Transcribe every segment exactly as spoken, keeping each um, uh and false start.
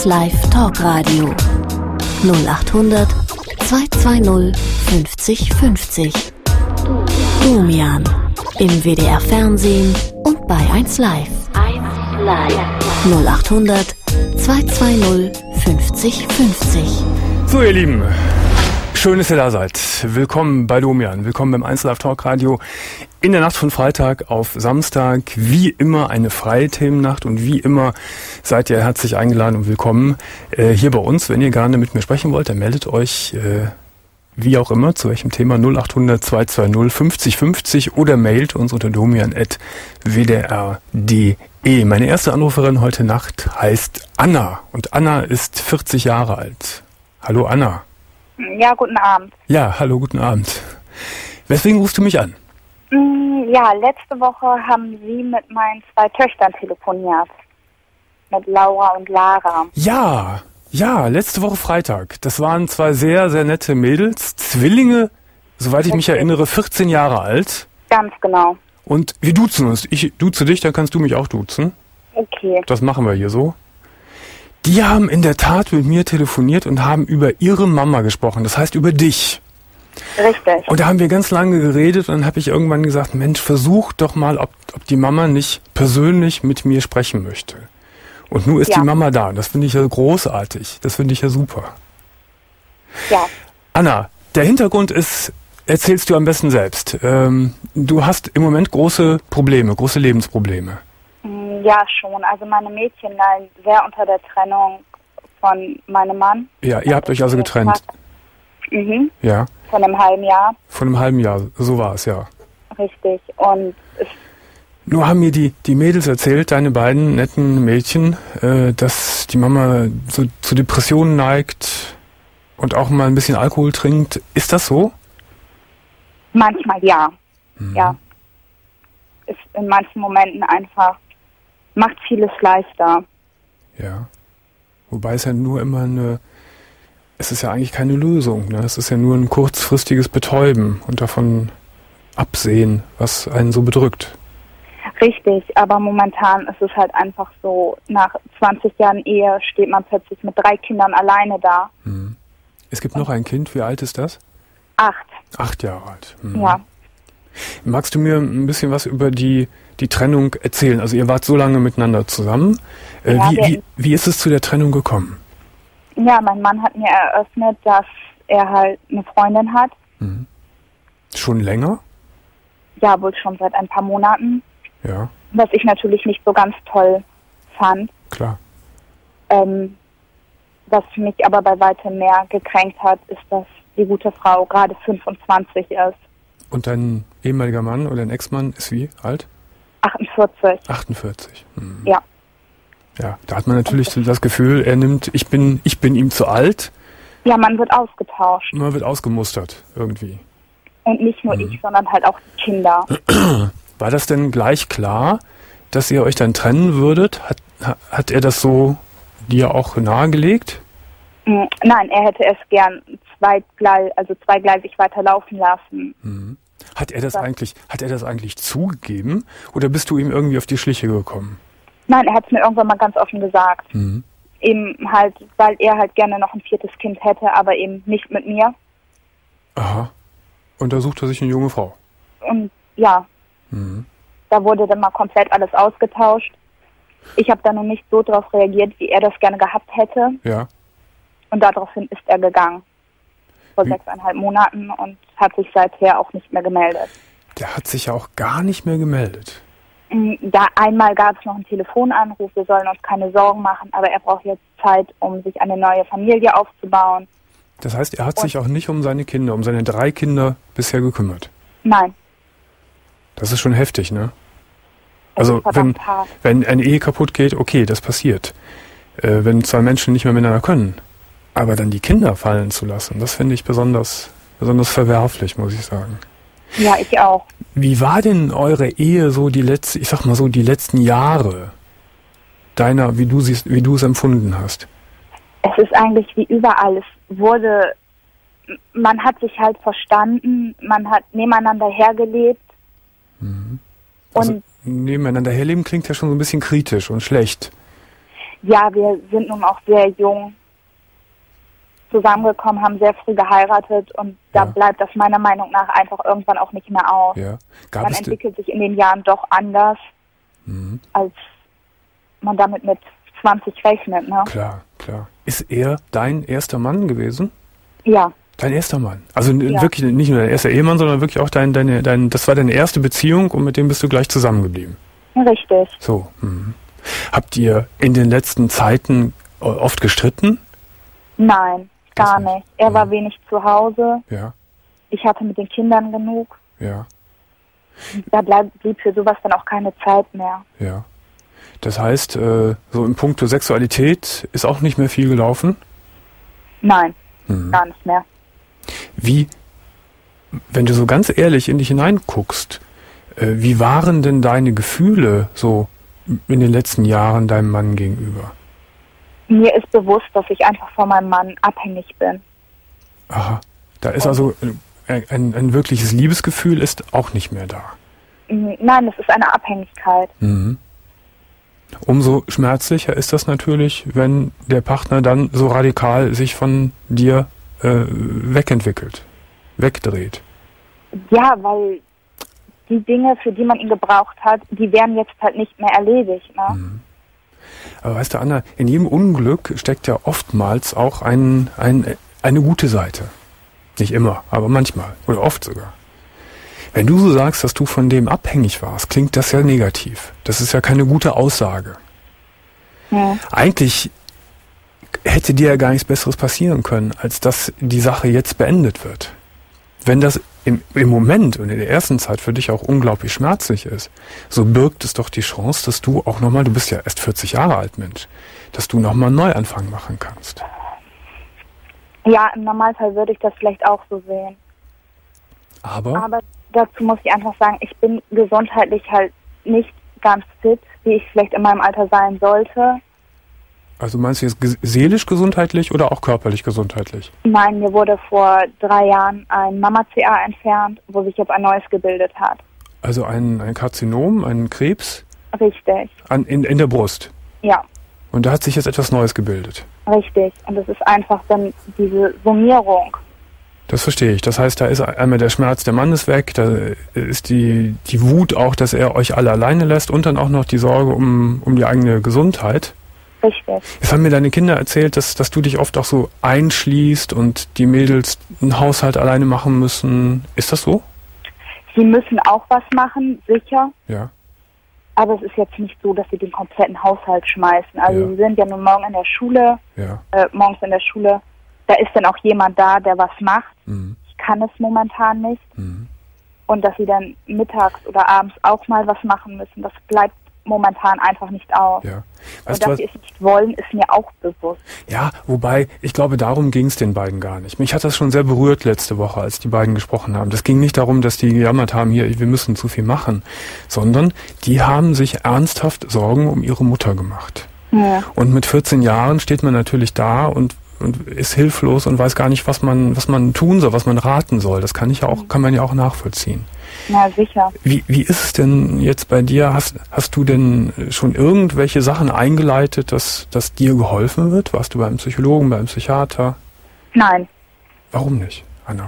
eins Live Talkradio null achthundert zweihundertzweißig fünfzig fünfzig. Domian im W D R Fernsehen und bei eins Live. null achthundert zweihundertzweißig fünfzig fünfzig. So, ihr Lieben, schön, dass ihr da seid. Willkommen bei Domian, willkommen beim eins Live Talkradio. In der Nacht von Freitag auf Samstag, wie immer eine freie Themennacht und wie immer seid ihr herzlich eingeladen und willkommen äh, hier bei uns. Wenn ihr gerne mit mir sprechen wollt, dann meldet euch äh, wie auch immer, zu welchem Thema null achthundert zweihundertzweißig fünfzig fünfzig oder mailt uns unter domian at w d r punkt d e. Meine erste Anruferin heute Nacht heißt Anna und Anna ist vierzig Jahre alt. Hallo Anna. Ja, guten Abend. Ja, hallo, guten Abend. Weswegen rufst du mich an? Ja, letzte Woche haben Sie mit meinen zwei Töchtern telefoniert. Mit Laura und Lara. Ja, ja, letzte Woche Freitag. Das waren zwei sehr, sehr nette Mädels. Zwillinge, soweit ich mich erinnere, vierzehn Jahre alt. Ganz genau. Und wir duzen uns. Ich duze dich, dann kannst du mich auch duzen. Okay. Das machen wir hier so. Die haben in der Tat mit mir telefoniert und haben über ihre Mama gesprochen. Das heißt über dich. Richtig. Und da haben wir ganz lange geredet und dann habe ich irgendwann gesagt, Mensch, versuch doch mal, ob, ob die Mama nicht persönlich mit mir sprechen möchte. Und nun ist ja. die Mama da. Das finde ich ja großartig. Das finde ich ja super. Ja. Anna, der Hintergrund ist, erzählst du am besten selbst. Ähm, du hast im Moment große Probleme, große Lebensprobleme. Ja, schon. Also meine Mädchen leiden sehr unter der Trennung von meinem Mann. Ja, ihr habt euch also getrennt. Mhm. Ja. Von einem halben Jahr. Von einem halben Jahr, so war es, ja. Richtig. Und es Nur haben mir die, die Mädels erzählt, deine beiden netten Mädchen, äh, dass die Mama so zu Depressionen neigt und auch mal ein bisschen Alkohol trinkt. Ist das so? manchmal ja. Mhm. Ja. Ist in manchen Momenten einfach, macht vieles leichter. Ja. Wobei es ja nur immer eine, es ist ja eigentlich keine Lösung, ne? Es ist ja nur ein kurzfristiges Betäuben und davon absehen, was einen so bedrückt. Richtig, aber momentan ist es halt einfach so, nach zwanzig Jahren Ehe steht man plötzlich mit drei Kindern alleine da. Mhm. Es gibt noch ein Kind, wie alt ist das? Acht. Acht Jahre alt. Mhm. Ja. Magst du mir ein bisschen was über die, die Trennung erzählen? Also ihr wart so lange miteinander zusammen. Äh, Ja, wie, wir- wie, wie ist es zu der Trennung gekommen? Ja, mein Mann hat mir eröffnet, dass er halt eine Freundin hat. Mhm. Schon länger? Ja, wohl schon seit ein paar Monaten. Ja, Was ich natürlich nicht so ganz toll fand. klar. Ähm, was mich aber bei weitem mehr gekränkt hat, ist, dass die gute Frau gerade fünfundzwanzig ist. Und dein ehemaliger Mann oder dein Ex-Mann ist wie alt? achtundvierzig. achtundvierzig. Mhm. Ja. Ja, da hat man natürlich so das Gefühl, er nimmt, ich bin, ich bin ihm zu alt. Ja, man wird ausgetauscht. Man wird ausgemustert irgendwie. Und nicht nur Mhm. ich, sondern halt auch die Kinder. War das denn gleich klar, dass ihr euch dann trennen würdet? Hat, ha- hat er das so dir auch nahegelegt? Mm, Nein, er hätte es gern zweigleisig, also zweigleisig weiterlaufen lassen. Mhm. Hat er das Ja. eigentlich, hat er das eigentlich zugegeben oder bist du ihm irgendwie auf die Schliche gekommen? Nein, er hat es mir irgendwann mal ganz offen gesagt. Mhm. Eben halt, weil er halt gerne noch ein viertes Kind hätte, aber eben nicht mit mir. Aha. Und da sucht er sich eine junge Frau. Und ja, Mhm. da wurde dann mal komplett alles ausgetauscht. Ich habe da noch nicht so drauf reagiert, wie er das gerne gehabt hätte. Ja. Und daraufhin ist er gegangen. Vor Wie? sechseinhalb Monaten und hat sich seither auch nicht mehr gemeldet. Der hat sich ja auch gar nicht mehr gemeldet. Mm, Da einmal gab es noch einen Telefonanruf, wir sollen uns keine Sorgen machen, aber er braucht jetzt Zeit, um sich eine neue Familie aufzubauen. Das heißt, er hat sich auch nicht um seine Kinder, um seine drei Kinder bisher gekümmert. Nein. Das ist schon heftig, ne? es Also ist verdammt wenn, hart. wenn eine Ehe kaputt geht, okay, das passiert. Äh, wenn zwei Menschen nicht mehr miteinander können. Aber dann die Kinder fallen zu lassen, das finde ich besonders, besonders verwerflich, muss ich sagen. Ja, ich auch. Wie war denn eure Ehe so die letzte, ich sag mal so, die letzten Jahre deiner, wie du siehst, wie du es empfunden hast? Es ist eigentlich wie überall. Es wurde, man hat sich halt verstanden, man hat nebeneinander hergelebt. Mhm. Also Und nebeneinander herleben klingt ja schon so ein bisschen kritisch und schlecht. Ja, wir sind nun auch sehr jung zusammengekommen, haben sehr früh geheiratet und da Ja. bleibt das meiner Meinung nach einfach irgendwann auch nicht mehr aus. Ja. Gab Man es entwickelt sich in den Jahren doch anders, mhm. als man damit mit zwanzig rechnet, ne? Klar, klar. Ist er dein erster Mann gewesen? Ja, Dein erster Mann? Also n- Ja. wirklich nicht nur dein erster Ehemann, sondern wirklich auch dein, deine, dein, das war deine erste Beziehung und mit dem bist du gleich zusammengeblieben. richtig. So. Mhm. Habt ihr in den letzten Zeiten äh, oft gestritten? Nein, gar Das nicht. nicht. Er war Mhm. wenig zu Hause. Ja, Ich hatte mit den Kindern genug. ja, Da bleib, blieb für sowas dann auch keine Zeit mehr. ja. Das heißt, äh, so in puncto Sexualität ist auch nicht mehr viel gelaufen? Nein, Mhm. gar nicht mehr. Wie, wenn du so ganz ehrlich in dich hineinguckst, äh, wie waren denn deine Gefühle so in den letzten Jahren deinem Mann gegenüber? Mir ist bewusst, dass ich einfach von meinem Mann abhängig bin. Aha, da ist also äh, ein, ein wirkliches Liebesgefühl ist auch nicht mehr da. Nein, es ist eine Abhängigkeit. Mhm. Umso schmerzlicher ist das natürlich, wenn der Partner dann so radikal sich von dir äh, wegentwickelt, wegdreht. Ja, weil die Dinge, für die man ihn gebraucht hat, die werden jetzt halt nicht mehr erledigt. Ne? Mhm. Aber weißt du, Anna, in jedem Unglück steckt ja oftmals auch ein, ein, eine gute Seite. Nicht immer, aber manchmal oder oft sogar. Wenn du so sagst, dass du von dem abhängig warst, klingt das ja negativ. Das ist ja keine gute Aussage. Hm. Eigentlich hätte dir ja gar nichts Besseres passieren können, als dass die Sache jetzt beendet wird. Wenn das im, im Moment und in der ersten Zeit für dich auch unglaublich schmerzlich ist, so birgt es doch die Chance, dass du auch nochmal, du bist ja erst vierzig Jahre alt, Mensch, dass du nochmal einen Neuanfang machen kannst. Ja, im Normalfall würde ich das vielleicht auch so sehen. Aber, Aber dazu muss ich einfach sagen, ich bin gesundheitlich halt nicht ganz fit, wie ich vielleicht in meinem Alter sein sollte. also meinst du jetzt ges- seelisch gesundheitlich oder auch körperlich gesundheitlich? Nein, mir wurde vor drei Jahren ein Mama-C A entfernt, wo sich jetzt ein neues gebildet hat. Also ein, ein Karzinom, ein Krebs Richtig. an, in, in der Brust. Ja, Und da hat sich jetzt etwas Neues gebildet. richtig. Und es ist einfach dann diese Summierung. Das verstehe ich. Das heißt, da ist einmal der Schmerz, der Mann ist weg, da ist die, die Wut auch, dass er euch alle alleine lässt und dann auch noch die Sorge um, um die eigene Gesundheit. Richtig. Jetzt haben mir deine Kinder erzählt, dass, dass du dich oft auch so einschließt und die Mädels einen Haushalt alleine machen müssen. Ist das so? Sie müssen auch was machen, sicher. Ja. Aber es ist jetzt nicht so, dass sie den kompletten Haushalt schmeißen. Also Ja. sie sind ja nun morgen in der Schule, Ja. äh, morgens in der Schule. Da ist dann auch jemand da, der was macht. Mhm. Ich kann es momentan nicht. Mhm. Und dass sie dann mittags oder abends auch mal was machen müssen, das bleibt momentan einfach nicht aus. Ja. Und Weißt du dass was? sie es nicht wollen, ist mir auch bewusst. Ja, wobei, ich glaube, darum ging es den beiden gar nicht. Mich hat das schon sehr berührt letzte Woche, als die beiden gesprochen haben. Das ging nicht darum, dass die gejammert haben, hier, wir müssen zu viel machen, sondern die haben sich ernsthaft Sorgen um ihre Mutter gemacht. Ja. Und mit vierzehn Jahren steht man natürlich da und, und ist hilflos und weiß gar nicht, was man, was man tun soll, was man raten soll. Das kann ich ja auch, kann man ja auch nachvollziehen. Na sicher. Wie, wie ist es denn jetzt bei dir? Hast, hast du denn schon irgendwelche Sachen eingeleitet, dass, dass dir geholfen wird? Warst du beim Psychologen, beim Psychiater? Nein, Warum nicht, Anna?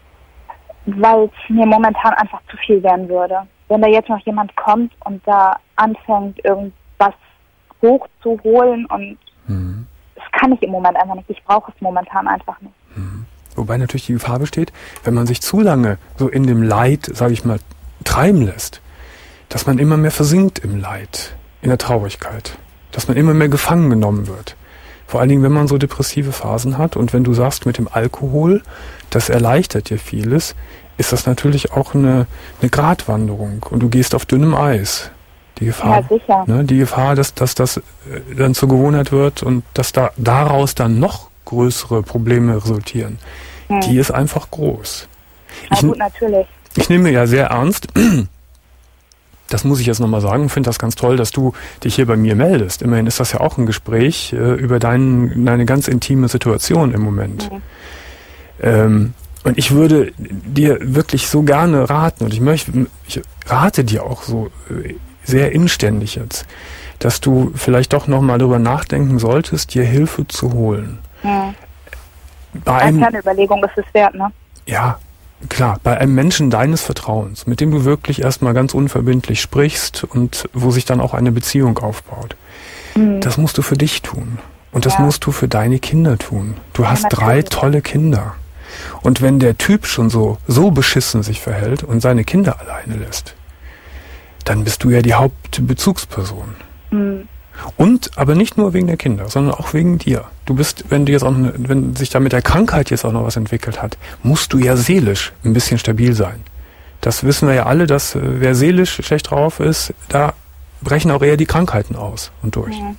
weil es mir momentan einfach zu viel werden würde. Wenn da jetzt noch jemand kommt und da anfängt, irgendwas hochzuholen und Mhm. das kann ich im Moment einfach nicht. Ich brauche es momentan einfach nicht. Mhm. Wobei natürlich die Gefahr besteht, wenn man sich zu lange so in dem Leid, sage ich mal, treiben lässt, dass man immer mehr versinkt im Leid, in der Traurigkeit, dass man immer mehr gefangen genommen wird. Vor allen Dingen, wenn man so depressive Phasen hat und wenn du sagst, mit dem Alkohol, das erleichtert dir vieles, ist das natürlich auch eine, eine Gratwanderung und du gehst auf dünnem Eis. Die Gefahr, Ja, sicher. ne, die Gefahr, dass, dass das äh, dann zur Gewohnheit wird und dass da daraus dann noch größere Probleme resultieren, Hm. die ist einfach groß. Na Ich, gut, natürlich. ich nehme ja sehr ernst, das muss ich jetzt nochmal sagen, finde das ganz toll, dass du dich hier bei mir meldest. Immerhin ist das ja auch ein Gespräch äh, über dein, deine ganz intime Situation im Moment. Mhm. Ähm, und ich würde dir wirklich so gerne raten, und ich möchte, ich rate dir auch so äh, sehr inständig jetzt, dass du vielleicht doch nochmal darüber nachdenken solltest, dir Hilfe zu holen. Hm. Bei Eine einem, kleine Überlegung ist es wert, ne? ja, klar, bei einem Menschen deines Vertrauens, mit dem du wirklich erstmal ganz unverbindlich sprichst und wo sich dann auch eine Beziehung aufbaut. Hm. Das musst du für dich tun. Und das Ja. musst du für deine Kinder tun. Du Ja, hast drei natürlich. tolle Kinder. Und wenn der Typ schon so, so beschissen sich verhält und seine Kinder alleine lässt, dann bist du ja die Hauptbezugsperson. Hm. Und, aber nicht nur wegen der Kinder, sondern auch wegen dir. Du bist, wenn du jetzt auch, ne- wenn sich da mit der Krankheit jetzt auch noch was entwickelt hat, musst du ja seelisch ein bisschen stabil sein. Das wissen wir ja alle, dass äh, wer seelisch schlecht drauf ist, da brechen auch eher die Krankheiten aus und durch. Hm.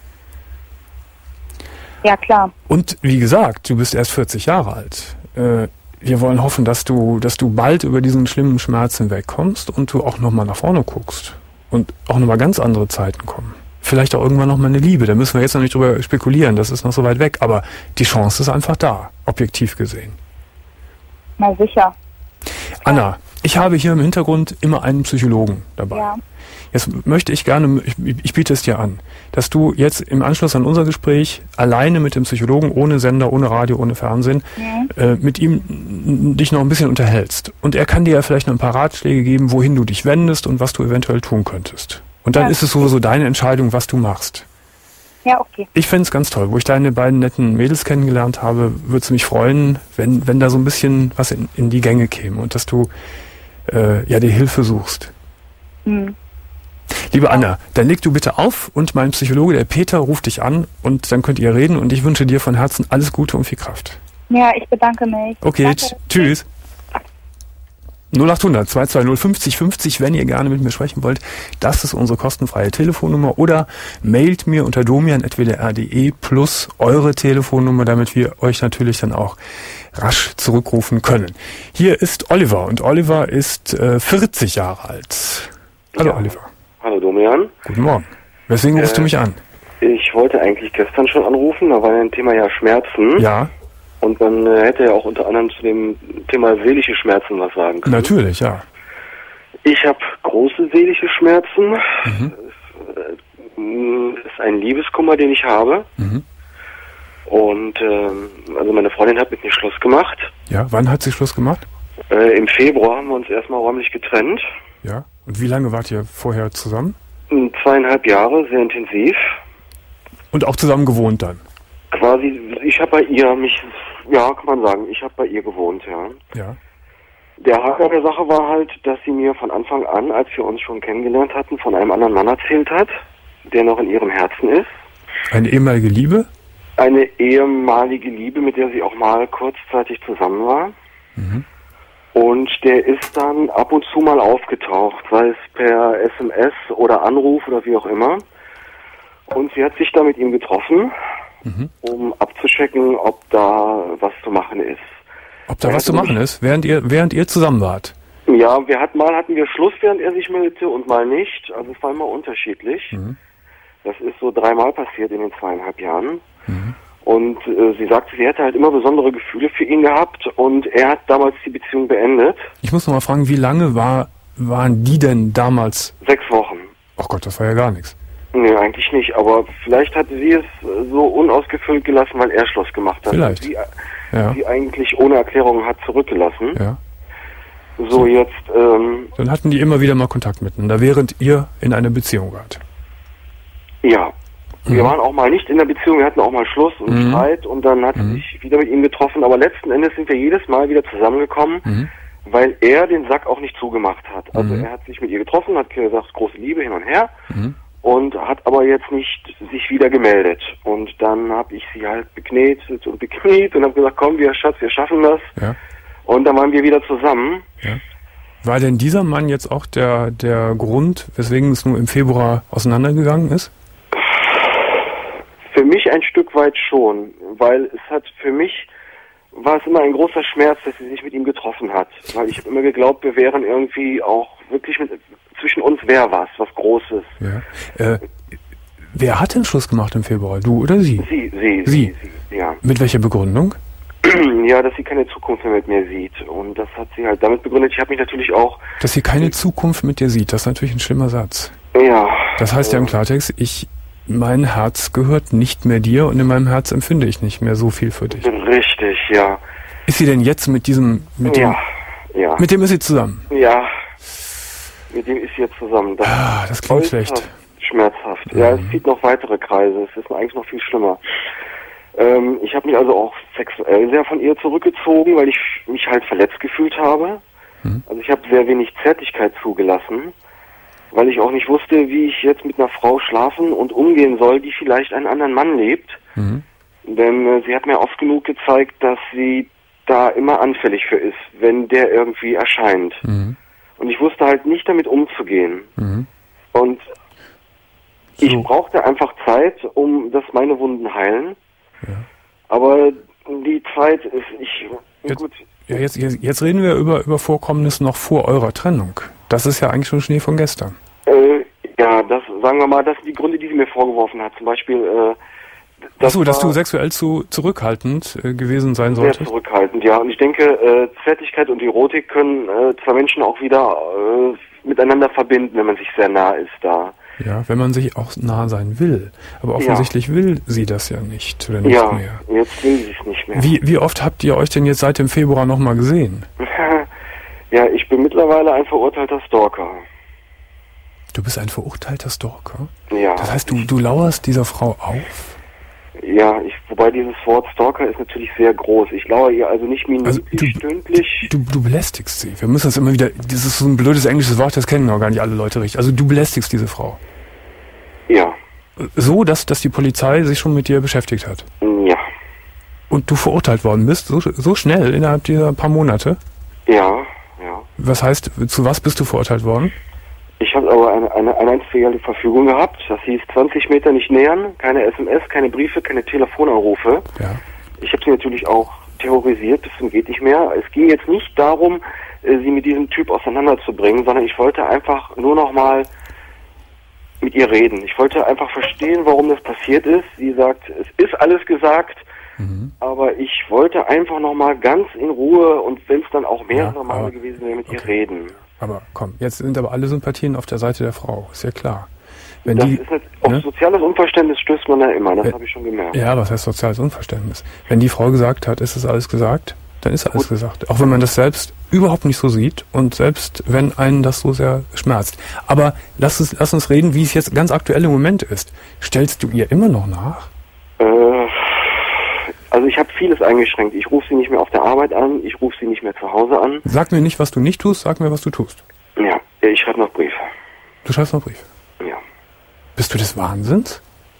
Ja, klar. Und wie gesagt, du bist erst vierzig Jahre alt. Äh, wir wollen hoffen, dass du, dass du bald über diesen schlimmen Schmerz hinwegkommst und du auch nochmal nach vorne guckst. Und auch nochmal ganz andere Zeiten kommen. Vielleicht auch irgendwann nochmal eine Liebe. Da müssen wir jetzt noch nicht drüber spekulieren, das ist noch so weit weg. Aber die Chance ist einfach da, objektiv gesehen. Na sicher. Anna, ich habe hier im Hintergrund immer einen Psychologen dabei. Ja. Jetzt möchte ich gerne, ich, ich biete es dir an, dass du jetzt im Anschluss an unser Gespräch alleine mit dem Psychologen, ohne Sender, ohne Radio, ohne Fernsehen, Mhm. äh, mit ihm n- dich noch ein bisschen unterhältst. Und er kann dir ja vielleicht noch ein paar Ratschläge geben, wohin du dich wendest und was du eventuell tun könntest. Und dann Ja. ist es sowieso deine Entscheidung, was du machst. Ja, okay. Ich fände es ganz toll. Wo ich deine beiden netten Mädels kennengelernt habe, würde es mich freuen, wenn, wenn da so ein bisschen was in, in die Gänge käme und dass du äh, ja die Hilfe suchst. Hm. Liebe Anna, dann leg du bitte auf und mein Psychologe, der Peter, ruft dich an und dann könnt ihr reden und ich wünsche dir von Herzen alles Gute und viel Kraft. Ja, ich bedanke mich. Okay, Danke. t- tschüss. null achthundert zwei zwei null fünfzig fünfzig, wenn ihr gerne mit mir sprechen wollt. Das ist unsere kostenfreie Telefonnummer oder mailt mir unter domian at w d r punkt d e plus eure Telefonnummer, damit wir euch natürlich dann auch rasch zurückrufen können. Hier ist Oliver und Oliver ist äh, vierzig Jahre alt. Hallo Ja. Oliver. Hallo Domian. Guten Morgen. Weswegen rufst Äh, du mich an? Ich wollte eigentlich gestern schon anrufen, da war ja ein Thema ja Schmerzen. Ja, Und man äh, hätte ja auch unter anderem zu dem Thema seelische Schmerzen was sagen können. natürlich, ja. Ich habe große seelische Schmerzen. Mhm. Es äh, ist ein Liebeskummer, den ich habe. Mhm. Und ähm, also meine Freundin hat mit mir Schluss gemacht. Ja, wann hat sie Schluss gemacht? Äh, Im Februar haben wir uns erstmal räumlich getrennt. Ja. Und wie lange wart ihr vorher zusammen? Zweieinhalb Jahre, sehr intensiv. Und auch zusammen gewohnt dann? Quasi, ich habe bei ihr mich, ja, kann man sagen, ich habe bei ihr gewohnt, ja. Ja. Der Haken der Sache war halt, dass sie mir von Anfang an, als wir uns schon kennengelernt hatten, von einem anderen Mann erzählt hat, der noch in ihrem Herzen ist. Eine ehemalige Liebe? Eine ehemalige Liebe, mit der sie auch mal kurzzeitig zusammen war. Mhm. Und der ist dann ab und zu mal aufgetaucht, sei es per S M S oder Anruf oder wie auch immer. Und sie hat sich da mit ihm getroffen, Mhm. um abzuchecken, ob da was zu machen ist. Ob da Ja, was zu du machen mich- ist, während ihr, während ihr zusammen wart? Ja, wir hatten mal hatten wir Schluss, während er sich meldete und mal nicht. Also es war immer unterschiedlich. Mhm. Das ist so dreimal passiert in den zweieinhalb Jahren. Mhm. Und äh, sie sagte, sie hätte halt immer besondere Gefühle für ihn gehabt und er hat damals die Beziehung beendet. Ich muss noch mal fragen, wie lange war, waren die denn damals? Sechs Wochen. Ach Gott, das war ja gar nichts. Nee, eigentlich nicht. Aber vielleicht hatte sie es äh, so unausgefüllt gelassen, weil er Schluss gemacht hat. Vielleicht. Und sie, Ja, sie eigentlich ohne Erklärung hat zurückgelassen. ja. So, jetzt, ähm, Dann hatten die immer wieder mal Kontakt miteinander, während ihr in einer Beziehung wart. ja. Wir Mhm. waren auch mal nicht in der Beziehung, wir hatten auch mal Schluss und Mhm. Streit und dann hat sie Mhm. sich wieder mit ihm getroffen. Aber letzten Endes sind wir jedes Mal wieder zusammengekommen, Mhm. weil er den Sack auch nicht zugemacht hat. Also Mhm. er hat sich mit ihr getroffen, hat gesagt, große Liebe hin und her Mhm. und hat aber jetzt nicht sich wieder gemeldet. Und dann habe ich sie halt beknetet und bekniet und habe gesagt, komm, wir Schatz, wir schaffen das. Ja, Und dann waren wir wieder zusammen. ja. War denn dieser Mann jetzt auch der, der Grund, weswegen es nur im Februar auseinandergegangen ist? Für mich ein Stück weit schon, weil es hat für mich war es immer ein großer Schmerz, dass sie sich mit ihm getroffen hat, weil ich habe immer geglaubt, wir wären irgendwie auch wirklich mit zwischen uns wäre was, was Großes. Ja. Äh, wer hat den Schluss gemacht im Februar? Du oder sie? Sie, sie, Sie? sie, sie ja. Mit welcher Begründung? Ja, dass sie keine Zukunft mehr mit mir sieht und das hat sie halt damit begründet. Ich habe mich natürlich auch, Dass sie keine Zukunft mit dir sieht. Das ist natürlich ein schlimmer Satz. ja. Das heißt ja im äh, Klartext, ich mein Herz gehört nicht mehr dir und in meinem Herz empfinde ich nicht mehr so viel für dich. Richtig, ja. Ist sie denn jetzt mit diesem, mit ja, dem, ja. mit dem ist sie zusammen? Ja, mit dem ist sie jetzt zusammen. Das, ah, das klingt schlecht. Schmerzhaft. Mhm. Ja, es zieht noch weitere Kreise. Es ist eigentlich noch viel schlimmer. Ähm, ich habe mich also auch sexuell sehr von ihr zurückgezogen, weil ich mich halt verletzt gefühlt habe. Mhm. Also ich habe sehr wenig Zärtlichkeit zugelassen, weil ich auch nicht wusste, wie ich jetzt mit einer Frau schlafen und umgehen soll, die vielleicht einen anderen Mann lebt. Mhm. Denn äh, sie hat mir oft genug gezeigt, dass sie da immer anfällig für ist, wenn der irgendwie erscheint. Mhm. Und ich wusste halt nicht damit umzugehen. Mhm. Und so. Ich brauchte einfach Zeit, um dass meine Wunden heilen. Ja. Aber die Zeit ist, ich, jetzt, gut. Ja, jetzt, jetzt, jetzt reden wir über, über Vorkommnisse noch vor eurer Trennung. Das ist ja eigentlich schon Schnee von gestern. Äh, ja, das, sagen wir mal, das sind die Gründe, die sie mir vorgeworfen hat. Zum Beispiel, äh, das Achso, dass du sexuell zu zurückhaltend äh, gewesen sein solltest? Sehr zurückhaltend, ja. Und ich denke, äh, Zärtlichkeit und Erotik können äh, zwei Menschen auch wieder äh, miteinander verbinden, wenn man sich sehr nah ist da. Ja, wenn man sich auch nah sein will. Aber offensichtlich ja. will sie das ja nicht, oder nicht ja, mehr. Ja, jetzt will sie es nicht mehr. Wie, wie oft habt ihr euch denn jetzt seit dem Februar nochmal gesehen? Ja, ich bin mittlerweile ein verurteilter Stalker. Du bist ein verurteilter Stalker? Ja. Das heißt, du, du lauerst dieser Frau auf? Ja, ich, wobei dieses Wort Stalker ist natürlich sehr groß. Ich lauere ihr also nicht minütlich, also du, stündlich. Du, du belästigst sie. Wir müssen das immer wieder, das ist so ein blödes englisches Wort, das kennen auch gar nicht alle Leute richtig. Also du belästigst diese Frau. Ja. So, dass, dass die Polizei sich schon mit dir beschäftigt hat? Ja. Und du verurteilt worden bist, so, so schnell, innerhalb dieser paar Monate? Ja, ja. Was heißt, zu was bist du verurteilt worden? Ich habe aber eine, eine, eine einstweilige Verfügung gehabt. Das hieß zwanzig Meter nicht nähern, keine S M S, keine Briefe, keine Telefonanrufe. Ja. Ich habe sie natürlich auch terrorisiert, das geht nicht mehr. Es ging jetzt nicht darum, sie mit diesem Typ auseinanderzubringen, sondern ich wollte einfach nur noch mal mit ihr reden. Ich wollte einfach verstehen, warum das passiert ist. Sie sagt, es ist alles gesagt, mhm. aber ich wollte einfach noch mal ganz in Ruhe und wenn es dann auch mehrere ja, Male gewesen wäre, mit okay. ihr reden. Aber komm, jetzt sind aber alle Sympathien auf der Seite der Frau, ist ja klar. Wenn das die, ist nicht, auf ne? soziales Unverständnis stößt man ja immer, das habe ich schon gemerkt. Ja, was heißt soziales Unverständnis? Wenn die Frau gesagt hat, ist es alles gesagt, dann ist alles Gut. gesagt. Auch wenn man das selbst überhaupt nicht so sieht und selbst wenn einen das so sehr schmerzt. Aber lass uns, lass uns reden, wie es jetzt ganz aktuell im Moment ist. Stellst du ihr immer noch nach? Äh, also ich habe vieles eingeschränkt. Ich rufe sie nicht mehr auf der Arbeit an, ich rufe sie nicht mehr zu Hause an. Sag mir nicht, was du nicht tust, sag mir, was du tust. Ja, ich schreibe noch Briefe. Du schreibst noch Briefe? Ja. Bist du des Wahnsinns?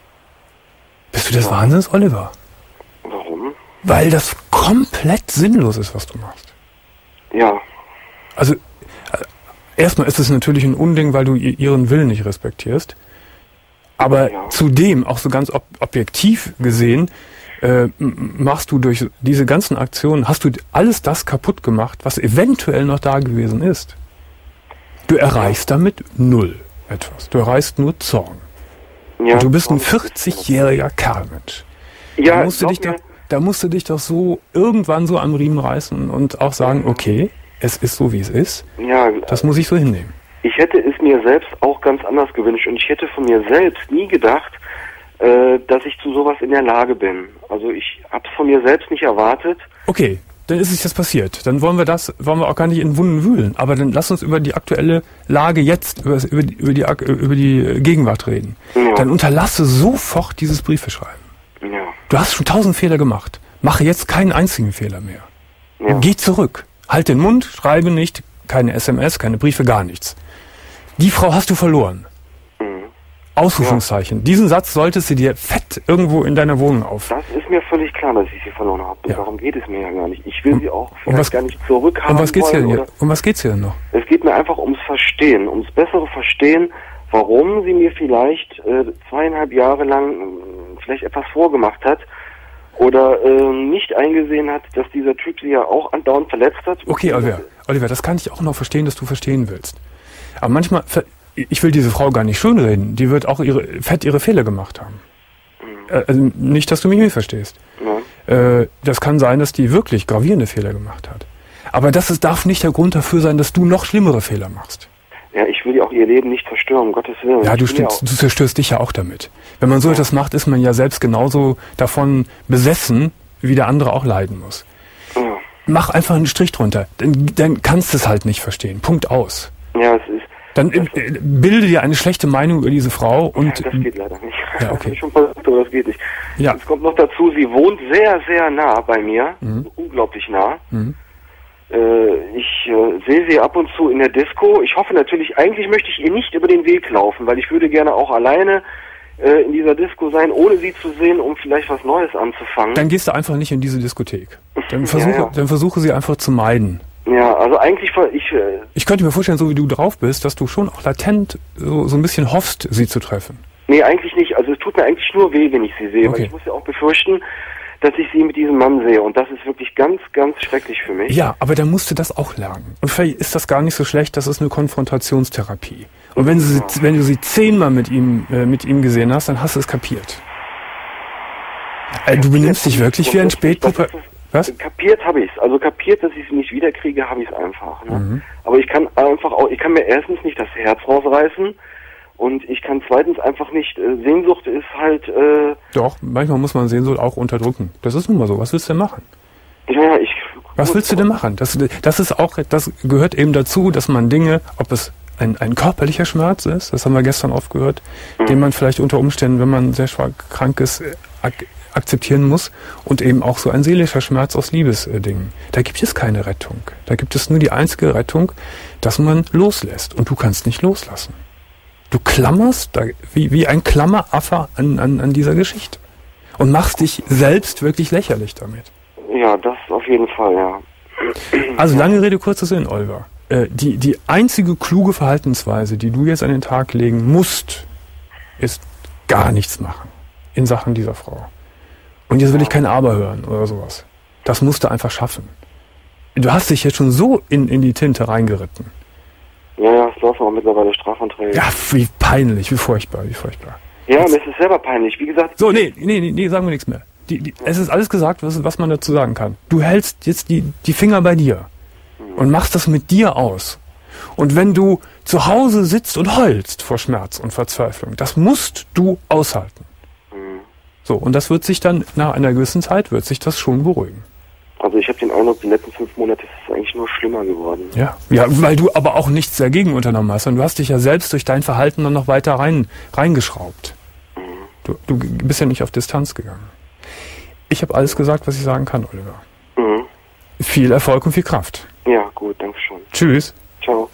Bist du des ja. Wahnsinns, Oliver? Warum? Weil das komplett sinnlos ist, was du machst. Ja. Also, erstmal ist es natürlich ein Unding, weil du ihren Willen nicht respektierst. Aber ja. zudem, auch so ganz ob- objektiv gesehen, äh, machst du durch diese ganzen Aktionen, hast du alles das kaputt gemacht, was eventuell noch da gewesen ist. Du erreichst damit null etwas. Du erreichst nur Zorn. Ja, und du bist ein vierzigjähriger Kerlmensch. Ja, da musst du dich doch, da musst du dich doch so irgendwann so am Riemen reißen und auch sagen, okay, es ist so, wie es ist. Ja, das muss ich so hinnehmen. Ich hätte es mir selbst auch ganz anders gewünscht und ich hätte von mir selbst nie gedacht, äh, dass ich zu sowas in der Lage bin. Also ich habe es von mir selbst nicht erwartet. Okay, dann ist es jetzt passiert. Dann wollen wir das, wollen wir auch gar nicht in Wunden wühlen. Aber dann lass uns über die aktuelle Lage jetzt, über, über, die, über, die, über die Gegenwart reden. Ja. Dann unterlasse sofort dieses Briefeschreiben. Ja. Du hast schon tausend Fehler gemacht. Mache jetzt keinen einzigen Fehler mehr. Ja. Geh zurück. Halt den Mund, schreibe nicht, keine S M S, keine Briefe, gar nichts. Die Frau hast du verloren. Mhm. Ausrufungszeichen. Ja. Diesen Satz solltest du dir fett irgendwo in deiner Wohnung auf. Das ist mir völlig klar, dass ich sie verloren habe. Ja. Darum geht es mir ja gar nicht. Ich will um, sie auch vielleicht um was, gar nicht zurückhaben. Um was geht's hier, hier? Um was geht's hier denn noch? Es geht mir einfach ums Verstehen, ums bessere Verstehen, warum sie mir vielleicht äh, zweieinhalb Jahre lang äh, vielleicht etwas vorgemacht hat oder äh, nicht eingesehen hat, dass dieser Typ sie ja auch andauernd verletzt hat. Okay, Oliver, Oliver, das kann ich auch noch verstehen, dass du verstehen willst. Aber manchmal, ich will diese Frau gar nicht schönreden, die wird auch ihre, fett ihre Fehler gemacht haben. Mhm. Äh, also nicht, dass du mich missverstehst. Ja. Äh, das kann sein, dass die wirklich gravierende Fehler gemacht hat. Aber das ist, darf nicht der Grund dafür sein, dass du noch schlimmere Fehler machst. Ja, ich will ja auch ihr Leben nicht zerstören, um Gottes Willen. Ja, du, Ich bin stimmst, du zerstörst dich ja auch damit. Wenn man so Ja. etwas macht, ist man ja selbst genauso davon besessen, wie der andere auch leiden muss. Ja, Mach einfach einen Strich drunter. Dann, dann kannst du es halt nicht verstehen. Punkt aus. ja, es ist... Dann äh, bilde dir eine schlechte Meinung über diese Frau und... Ja, das geht leider nicht. Ja, okay. Das hab ich schon versucht, aber das geht nicht. Ja. Es kommt noch dazu, sie wohnt sehr, sehr nah bei mir. Mhm. Unglaublich nah. Mhm. Äh, ich äh, sehe sie ab und zu in der Disco. Ich hoffe natürlich, eigentlich möchte ich ihr nicht über den Weg laufen, weil ich würde gerne auch alleine äh, in dieser Disco sein, ohne sie zu sehen, um vielleicht was Neues anzufangen. Dann gehst du einfach nicht in diese Diskothek. Dann versuche, Ja, ja. dann versuche sie einfach zu meiden. Ja, also eigentlich, ver- ich, äh, Ich könnte mir vorstellen, so wie du drauf bist, dass du schon auch latent so, so ein bisschen hoffst, sie zu treffen. nee, eigentlich nicht. Also es tut mir eigentlich nur weh, wenn ich sie sehe, Okay. weil ich muss ja auch befürchten, dass ich sie mit diesem Mann sehe. Und das ist wirklich ganz, ganz schrecklich für mich. Ja, aber dann musst du das auch lernen. Und vielleicht ist das gar nicht so schlecht, das ist eine Konfrontationstherapie. Und wenn du sie, wenn du sie zehnmal mit ihm, äh, mit ihm gesehen hast, dann hast du es kapiert. Äh, du benimmst dich wirklich wie ein Spätpuppe. Was? Kapiert habe ich es. Also kapiert, dass ich sie nicht wiederkriege, habe ich es einfach. Ne? Mhm. Aber ich kann einfach auch, ich kann mir erstens nicht das Herz rausreißen und ich kann zweitens einfach nicht, äh, Sehnsucht ist halt, äh, Doch, manchmal muss man Sehnsucht auch unterdrücken. Das ist nun mal so. Was willst du denn machen? ja, ich... Was willst du denn machen? Das, das ist auch, das gehört eben dazu, dass man Dinge, ob es ein, ein körperlicher Schmerz ist, das haben wir gestern oft gehört, Mhm. den man vielleicht unter Umständen, wenn man sehr schwach krank ist, äh, ak akzeptieren muss, und eben auch so ein seelischer Schmerz aus Liebesdingen. Da gibt es keine Rettung. Da gibt es nur die einzige Rettung, dass man loslässt. Und du kannst nicht loslassen. Du klammerst da, wie, wie ein Klammeraffe an, an, an dieser Geschichte. Und machst dich selbst wirklich lächerlich damit. Ja, das auf jeden Fall, ja. Also lange Rede, kurzer Sinn, Oliver. Äh, die, die einzige kluge Verhaltensweise, die du jetzt an den Tag legen musst, ist gar nichts machen in Sachen dieser Frau. Und jetzt will ich kein Aber hören oder sowas. Das musst du einfach schaffen. Du hast dich jetzt schon so in, in die Tinte reingeritten. Ja, ja, es laufen auch mittlerweile Strafanträge. Ja, wie peinlich, wie furchtbar, wie furchtbar. Ja, mir ist es selber peinlich. Wie gesagt, So, nee, nee, nee, nee, sagen wir nichts mehr. Die, die, es ist alles gesagt, was, was man dazu sagen kann. Du hältst jetzt die, die Finger bei dir und machst das mit dir aus. Und wenn du zu Hause sitzt und heulst vor Schmerz und Verzweiflung, das musst du aushalten. So, und das wird sich dann, nach einer gewissen Zeit, wird sich das schon beruhigen. also ich habe den Eindruck, die letzten fünf Monate ist es eigentlich nur schlimmer geworden. Ja, ja, weil du aber auch nichts dagegen unternommen hast. Und du hast dich ja selbst durch dein Verhalten dann noch weiter rein, reingeschraubt. Du, du bist ja nicht auf Distanz gegangen. Ich habe alles gesagt, was ich sagen kann, Oliver. Mhm. Viel Erfolg und viel Kraft. Ja, gut, danke schon. Tschüss. Ciao.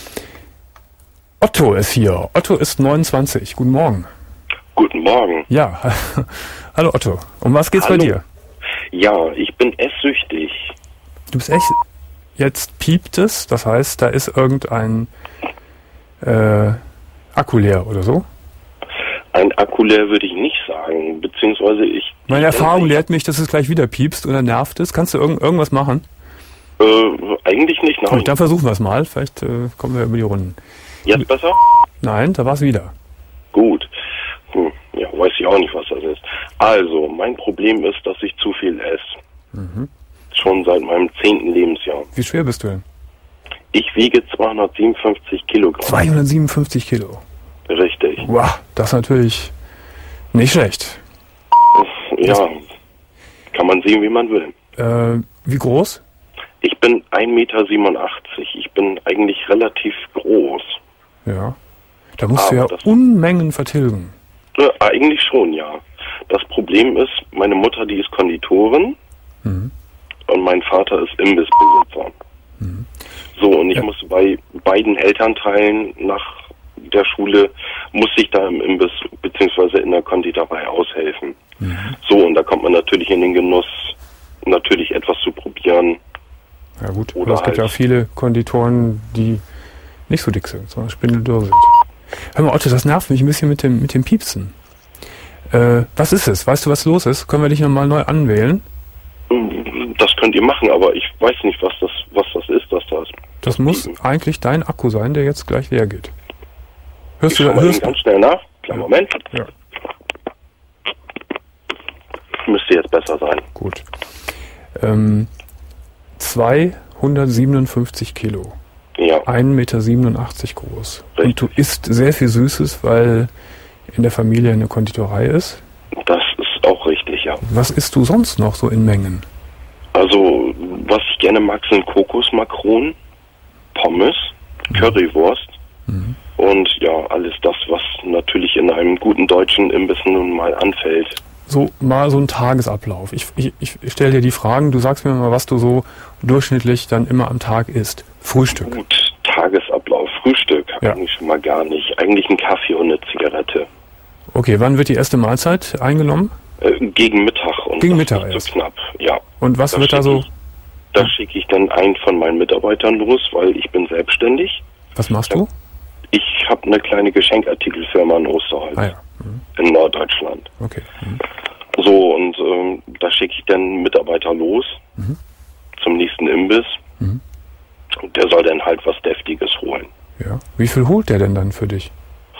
Otto ist hier. Otto ist neunundzwanzig. Guten Morgen. Guten Morgen. Ja, hallo Otto. Um was geht's Hallo. bei dir? Ja, ich bin esssüchtig. Du bist echt... Jetzt piept es, das heißt, da ist irgendein äh, Akku leer oder so? Ein Akku leer würde ich nicht sagen, beziehungsweise ich... Meine ich Erfahrung denke, lehrt mich, dass es gleich wieder piepst oder nervt es. Kannst du irgend, irgendwas machen? Äh, eigentlich nicht, nein. Gut, dann versuchen wir es mal. Vielleicht äh, kommen wir über die Runden. Jetzt besser? Nein, da war es wieder. Gut. Hm, ja, weiß ich auch nicht, was das ist. Also, mein Problem ist, dass ich zu viel esse. Mhm. Schon seit meinem zehnten Lebensjahr. Wie schwer bist du denn? Ich wiege zweihundertsiebenundfünfzig Kilogramm. zweihundertsiebenundfünfzig Kilo. Richtig. Wow, das ist natürlich nicht schlecht. Ja, kann man sehen, wie man will. Äh, wie groß? Ich bin ein Meter siebenundachtzig. Ich bin eigentlich relativ groß. Ja. Da musst du Aber ja das- Unmengen vertilgen. Äh, eigentlich schon, ja. Das Problem ist, meine Mutter, die ist Konditorin Mhm. und mein Vater ist Imbissbesitzer. So, und ich Ja. musste bei beiden Elternteilen nach der Schule, musste ich da im Imbiss beziehungsweise in der Konditorei aushelfen. So, und da kommt man natürlich in den Genuss, natürlich etwas zu probieren. Ja gut, Oder aber es gibt ja halt- auch viele Konditoren, die nicht so dick sind, sondern spindeldürr sind. Hör mal, Otto, das nervt mich ein bisschen mit dem, mit dem Piepsen. Äh, was ist es? Weißt du, was los ist? Können wir dich nochmal neu anwählen? Das könnt ihr machen, aber ich weiß nicht, was das, was das ist, dass das. Das muss eigentlich dein Akku sein, der jetzt gleich leer geht. Ich Hörst du, schau mal eben hörst ganz schnell nach. Kleinen Moment. Ja. Müsste jetzt besser sein. Gut. Ähm, zweihundertsiebenundfünfzig Kilo. Ja. ein Meter siebenundachtzig groß. Richtig. Und du isst sehr viel Süßes, weil in der Familie eine Konditorei ist. Das ist auch richtig, ja. Was isst du sonst noch so in Mengen? Also, was ich gerne mag, sind Kokosmakronen, Pommes, Currywurst Mhm. und ja, alles das, was natürlich in einem guten deutschen Imbiss nun mal anfällt. So mal so ein Tagesablauf. Ich, ich, ich stelle dir die Fragen, du sagst mir mal, was du so durchschnittlich dann immer am Tag isst. Frühstück. Gut, Tagesablauf, Frühstück Ja. eigentlich schon mal gar nicht. Eigentlich ein Kaffee und eine Zigarette. Okay, wann wird die erste Mahlzeit eingenommen? Äh, gegen Mittag. Und Gegen das Mittag wird erst. so knapp, ja. Und was Da wird da schick so, ich- Da schicke ich dann einen von meinen Mitarbeitern los, weil ich bin selbstständig. was machst du? Ich habe eine kleine Geschenkartikelfirma in Osterholz Ah ja, mhm. in Norddeutschland. Okay. Mhm. So, und ähm, da schicke ich dann Mitarbeiter los Mhm. zum nächsten Imbiss. Mhm. Und der soll dann halt was Deftiges holen. Ja. Wie viel holt der denn dann für dich?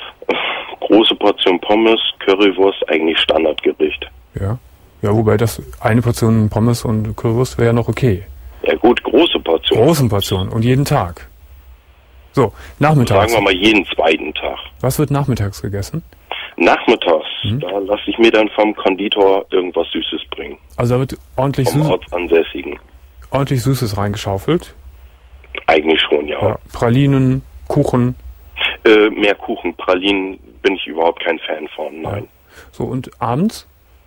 Große Portion Pommes, Currywurst, eigentlich Standardgericht. Ja. Ja, wobei das eine Portion Pommes und Currywurst wäre ja noch okay. Ja gut, große Portion. Großen Portionen und jeden Tag. So, nachmittags. Sagen wir mal jeden zweiten Tag. Was wird nachmittags gegessen? Nachmittags, Mhm. da lasse ich mir dann vom Konditor irgendwas Süßes bringen. Also da wird ordentlich, Vom Süß, Ortsansässigen. ordentlich Süßes reingeschaufelt. Eigentlich schon, ja. Ja, Pralinen, Kuchen. Äh, mehr Kuchen, Pralinen bin ich überhaupt kein Fan von, nein. So, und abends?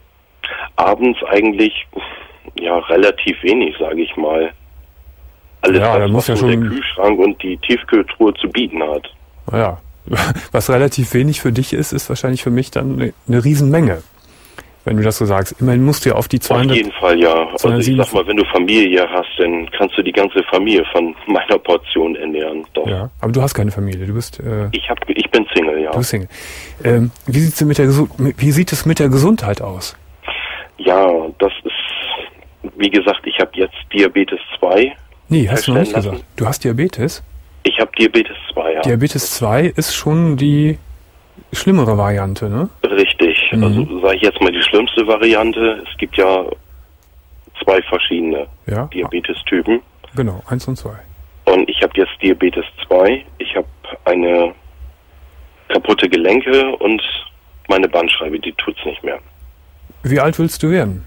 Abends eigentlich, ja, relativ wenig, sage ich mal. Alles, Ja, da was, muss was ja so schon- der Kühlschrank und die Tiefkühltruhe zu bieten hat. Naja, was relativ wenig für dich ist, ist wahrscheinlich für mich dann eine, eine Riesenmenge. Wenn du das so sagst. Immerhin musst du ja auf die Auf zweihundert... jeden Fall, ja. Also ich zweihundertsieben sag mal, wenn du Familie hast, dann kannst du die ganze Familie von meiner Portion ernähren. Doch. Ja, aber du hast keine Familie, du bist, äh, Ich hab, ich bin Single, ja. du bist Single. Ähm, wie, sieht's denn mit der Gesu- wie sieht es mit der Gesundheit aus? Ja, das ist, wie gesagt, ich habe jetzt Diabetes zwei. Nee, hast du noch nicht herstellen gesagt. Du hast Diabetes? Ich habe Diabetes zwei, ja. Diabetes zwei ist schon die schlimmere Variante, ne? Richtig. Mhm. Also sage ich jetzt mal die schlimmste Variante. Es gibt ja zwei verschiedene Ja, Diabetestypen. genau, eins und zwei. Und ich habe jetzt Diabetes zwei. Ich habe eine kaputte Gelenke und meine Bandscheibe, die tut's nicht mehr. Wie alt willst du werden?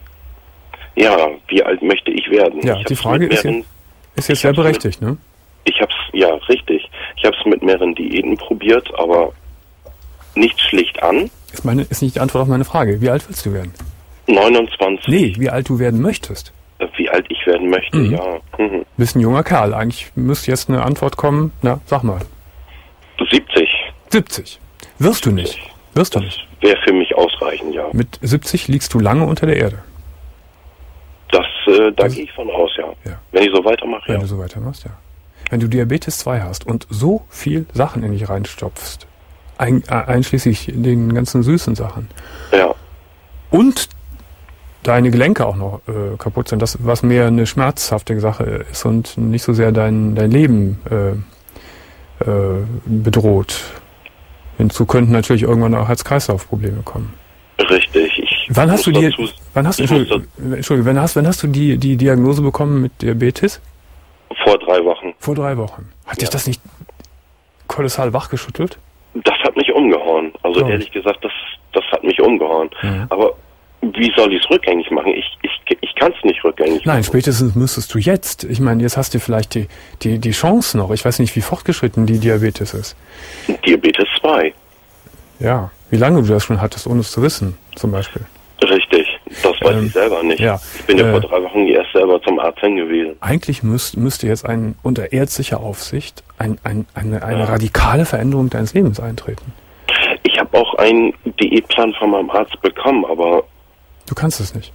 Ja, wie alt möchte ich werden? Ja, ich die hab's Frage mit ist mehreren, jetzt, ist jetzt ich sehr hab's mit- berechtigt, ne? Ich hab's, ja, richtig. Ich habe es mit mehreren Diäten probiert, aber nicht schlicht an. Ist, meine, ist nicht die Antwort auf meine Frage. Wie alt willst du werden? neunundzwanzig. Nee, wie alt du werden möchtest. Wie alt ich werden möchte, Mhm. ja. Mhm. Bist ein junger Kerl. Eigentlich müsste jetzt eine Antwort kommen. Na, sag mal. siebzig. siebzig. Wirst du nicht. Wirst du Das nicht. wäre für mich ausreichend, ja. Mit siebzig liegst du lange unter der Erde. Das, äh, da Das- gehe ich von aus, ja. Ja. Wenn ich so weitermache, Wenn ja. du so weitermachst, ja. Wenn du Diabetes zwei hast und so viel Sachen in dich reinstopfst, ein, äh, einschließlich den ganzen süßen Sachen, Ja, und deine Gelenke auch noch äh, kaputt sind, das was mehr eine schmerzhafte Sache ist und nicht so sehr dein, dein Leben äh, äh, bedroht. Hinzu könnten natürlich irgendwann auch Herz-Kreislauf-Probleme kommen. richtig. Ich Wann hast du muss die, dazu- wann hast du, ich muss Entschuldigung, Entschuldigung, wann hast, wann hast du die, die Diagnose bekommen mit Diabetes? Vor drei Wochen. Vor drei Wochen. Hat dich Ja. das nicht kolossal wachgeschüttelt? Das hat mich umgehauen. Also Glaub ich. ehrlich gesagt, das, das hat mich umgehauen. Ja. Aber wie soll ich es rückgängig machen? Ich, ich, ich kann es nicht rückgängig Nein, machen. spätestens müsstest du jetzt. Ich meine, jetzt hast du vielleicht die, die, die Chance noch. Ich weiß nicht, wie fortgeschritten die Diabetes ist. Diabetes zwei. Ja, wie lange du das schon hattest, ohne es zu wissen, zum Beispiel. Richtig. Das weiß Ähm, ich selber nicht. ja, Ich bin ja äh, vor drei Wochen erst selber zum Arzt hingewiesen. Eigentlich müsst, müsste jetzt ein, unter ärztlicher Aufsicht ein, ein, eine, eine Ja. radikale Veränderung deines Lebens eintreten. Ich habe auch einen Diätplan von meinem Arzt bekommen, aber Du kannst es nicht.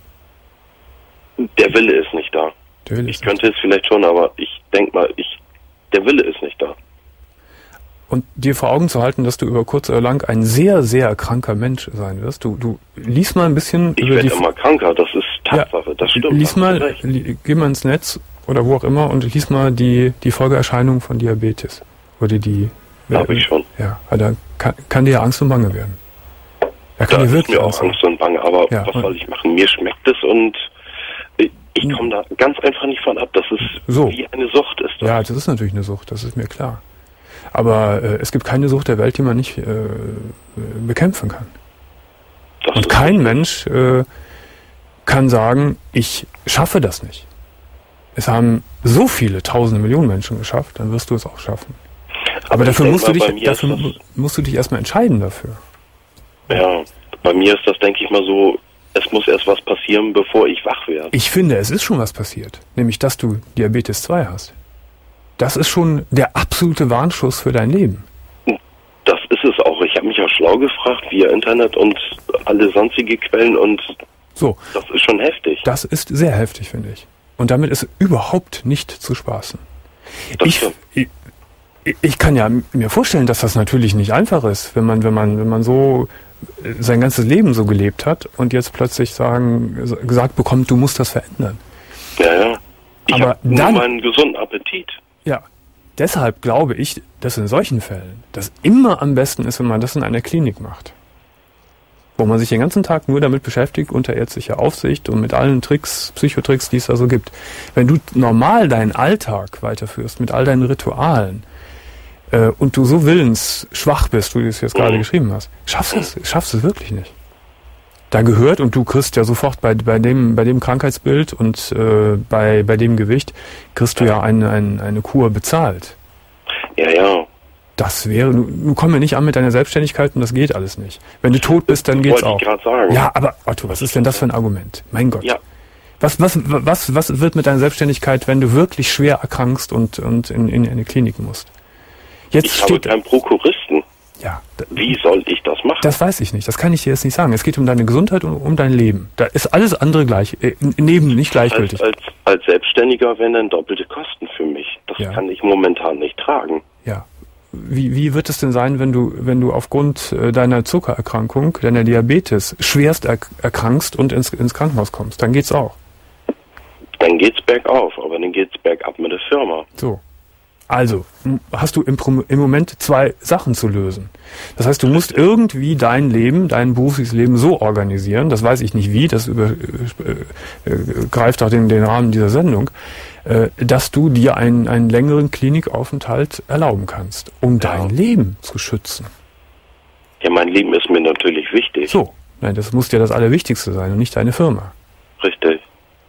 der Wille ist nicht da. Der will Ich es könnte es vielleicht schon, aber ich denk mal, ich, der Wille ist nicht da. Und dir vor Augen zu halten, dass du über kurz oder lang ein sehr, sehr kranker Mensch sein wirst. Du, du lies mal ein bisschen Ich über werde die... immer kranker, das ist Tatsache, das stimmt. Lies hast du mal, recht. li, geh mal ins Netz oder wo auch immer und lies mal die, die Folgeerscheinungen von Diabetes. Oder die... Hab ich schon. Ja, weil da kann, kann dir Angst und Bange werden. Da kann Da dir ist wirklich mir auch Angst werden. Angst und Bange, aber Ja, was und- soll ich machen? Mir schmeckt es und ich- ich komme da ganz einfach nicht von ab. Das ist So. wie eine Sucht, ist Ja, das ist natürlich eine Sucht, das ist mir klar. Aber äh, es gibt keine Sucht der Welt, die man nicht äh, bekämpfen kann. Das Und kein Mensch äh, kann sagen, ich schaffe das nicht. Es haben so viele tausende Millionen Menschen geschafft, dann wirst du es auch schaffen. Aber, Aber dafür, musst du, dich, dafür musst du dich erstmal entscheiden dafür. Ja, bei mir ist das, denke ich mal so, es muss erst was passieren, bevor ich wach werde. Ich finde, es ist schon was passiert. Nämlich, dass du Diabetes zwei hast. Das ist schon der absolute Warnschuss für dein Leben. Das ist es auch. Ich habe mich auch schlau gefragt via Internet und alle sonstige Quellen und so. Das ist schon heftig. Das ist sehr heftig, finde ich. Und damit ist überhaupt nicht zu spaßen. Ich, ich, ich kann ja mir vorstellen, dass das natürlich nicht einfach ist, wenn man, wenn man, wenn man so sein ganzes Leben so gelebt hat und jetzt plötzlich sagen, gesagt bekommt, du musst das verändern. Ja, ja. Ich habe nur dann, meinen gesunden Appetit. Ja. Deshalb glaube ich, dass in solchen Fällen das immer am besten ist, wenn man das in einer Klinik macht. Wo man sich den ganzen Tag nur damit beschäftigt, unter ärztlicher Aufsicht und mit allen Tricks, Psychotricks, die es da so gibt. Wenn du normal deinen Alltag weiterführst, mit all deinen Ritualen, äh, und du so willensschwach bist, wie du es jetzt mhm. gerade geschrieben hast, schaffst du es, schaffst du es wirklich nicht. Da gehört, und du kriegst ja sofort bei, bei dem, bei dem Krankheitsbild und äh, bei, bei dem Gewicht, kriegst du ja eine, eine, eine Kur bezahlt. Ja, ja. Das wäre, du, du kommst ja nicht an mit deiner Selbstständigkeit und das geht alles nicht. Wenn du tot bist, dann geht's auch. Wollte ich gerade sagen. Ja, aber Otto, was ist denn das für ein Argument? Mein Gott. Ja. Was, was, was, was wird mit deiner Selbstständigkeit, wenn du wirklich schwer erkrankst und, und in, in eine Klinik musst? Jetzt ich steht, habe keinen Prokuristen. Ja. Wie soll ich das machen? Das weiß ich nicht. Das kann ich dir jetzt nicht sagen. Es geht um deine Gesundheit und um dein Leben. Da ist alles andere gleich, äh, neben nicht gleichgültig. Als, als, als Selbstständiger wären dann doppelte Kosten für mich. Das ja. kann ich momentan nicht tragen. Ja. Wie, wie wird es denn sein, wenn du, wenn du aufgrund deiner Zuckererkrankung, deiner Diabetes, schwerst erk- erkrankst und ins, ins Krankenhaus kommst? Dann geht's auch. Dann geht's bergauf, aber dann geht's bergab mit der Firma. So. Also, hast du im, im Moment zwei Sachen zu lösen. Das heißt, du musst irgendwie dein Leben, dein berufliches Leben so organisieren, das weiß ich nicht wie, das über, äh, äh, greift auch den, den Rahmen dieser Sendung, äh, dass du dir einen, einen längeren Klinikaufenthalt erlauben kannst, um ja. dein Leben zu schützen. Ja, mein Leben ist mir natürlich wichtig. So, nein, das muss dir das Allerwichtigste sein und nicht deine Firma. Richtig.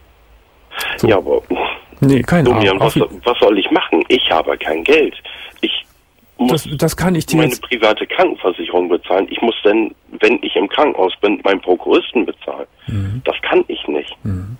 So. Ja, aber... Nee, keine Ahnung. Was, was soll ich machen? Ich habe kein Geld. Ich muss das, das kann ich dir meine jetzt private Krankenversicherung bezahlen. Ich muss dann, wenn ich im Krankenhaus bin, meinen Prokuristen bezahlen. Mhm. Das kann ich nicht. Mhm.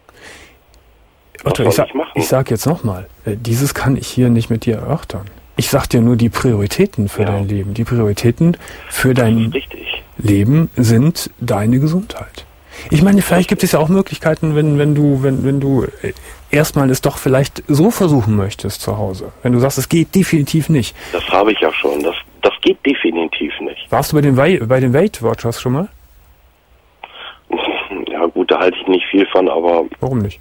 Otto, ich, sa- ich, ich sag jetzt nochmal, äh, dieses kann ich hier nicht mit dir erörtern. Ich sag dir nur die Prioritäten für ja. dein Leben. Die Prioritäten für dein Leben sind deine Gesundheit. Ich meine, vielleicht gibt es ja auch Möglichkeiten, wenn, wenn du, wenn, wenn du erstmal es doch vielleicht so versuchen möchtest zu Hause. Wenn du sagst, es geht definitiv nicht. Das habe ich ja schon. Das, das geht definitiv nicht. Warst du bei den, Wei- bei den Weight Watchers schon mal? Ja gut, da halte ich nicht viel von, aber... Warum nicht?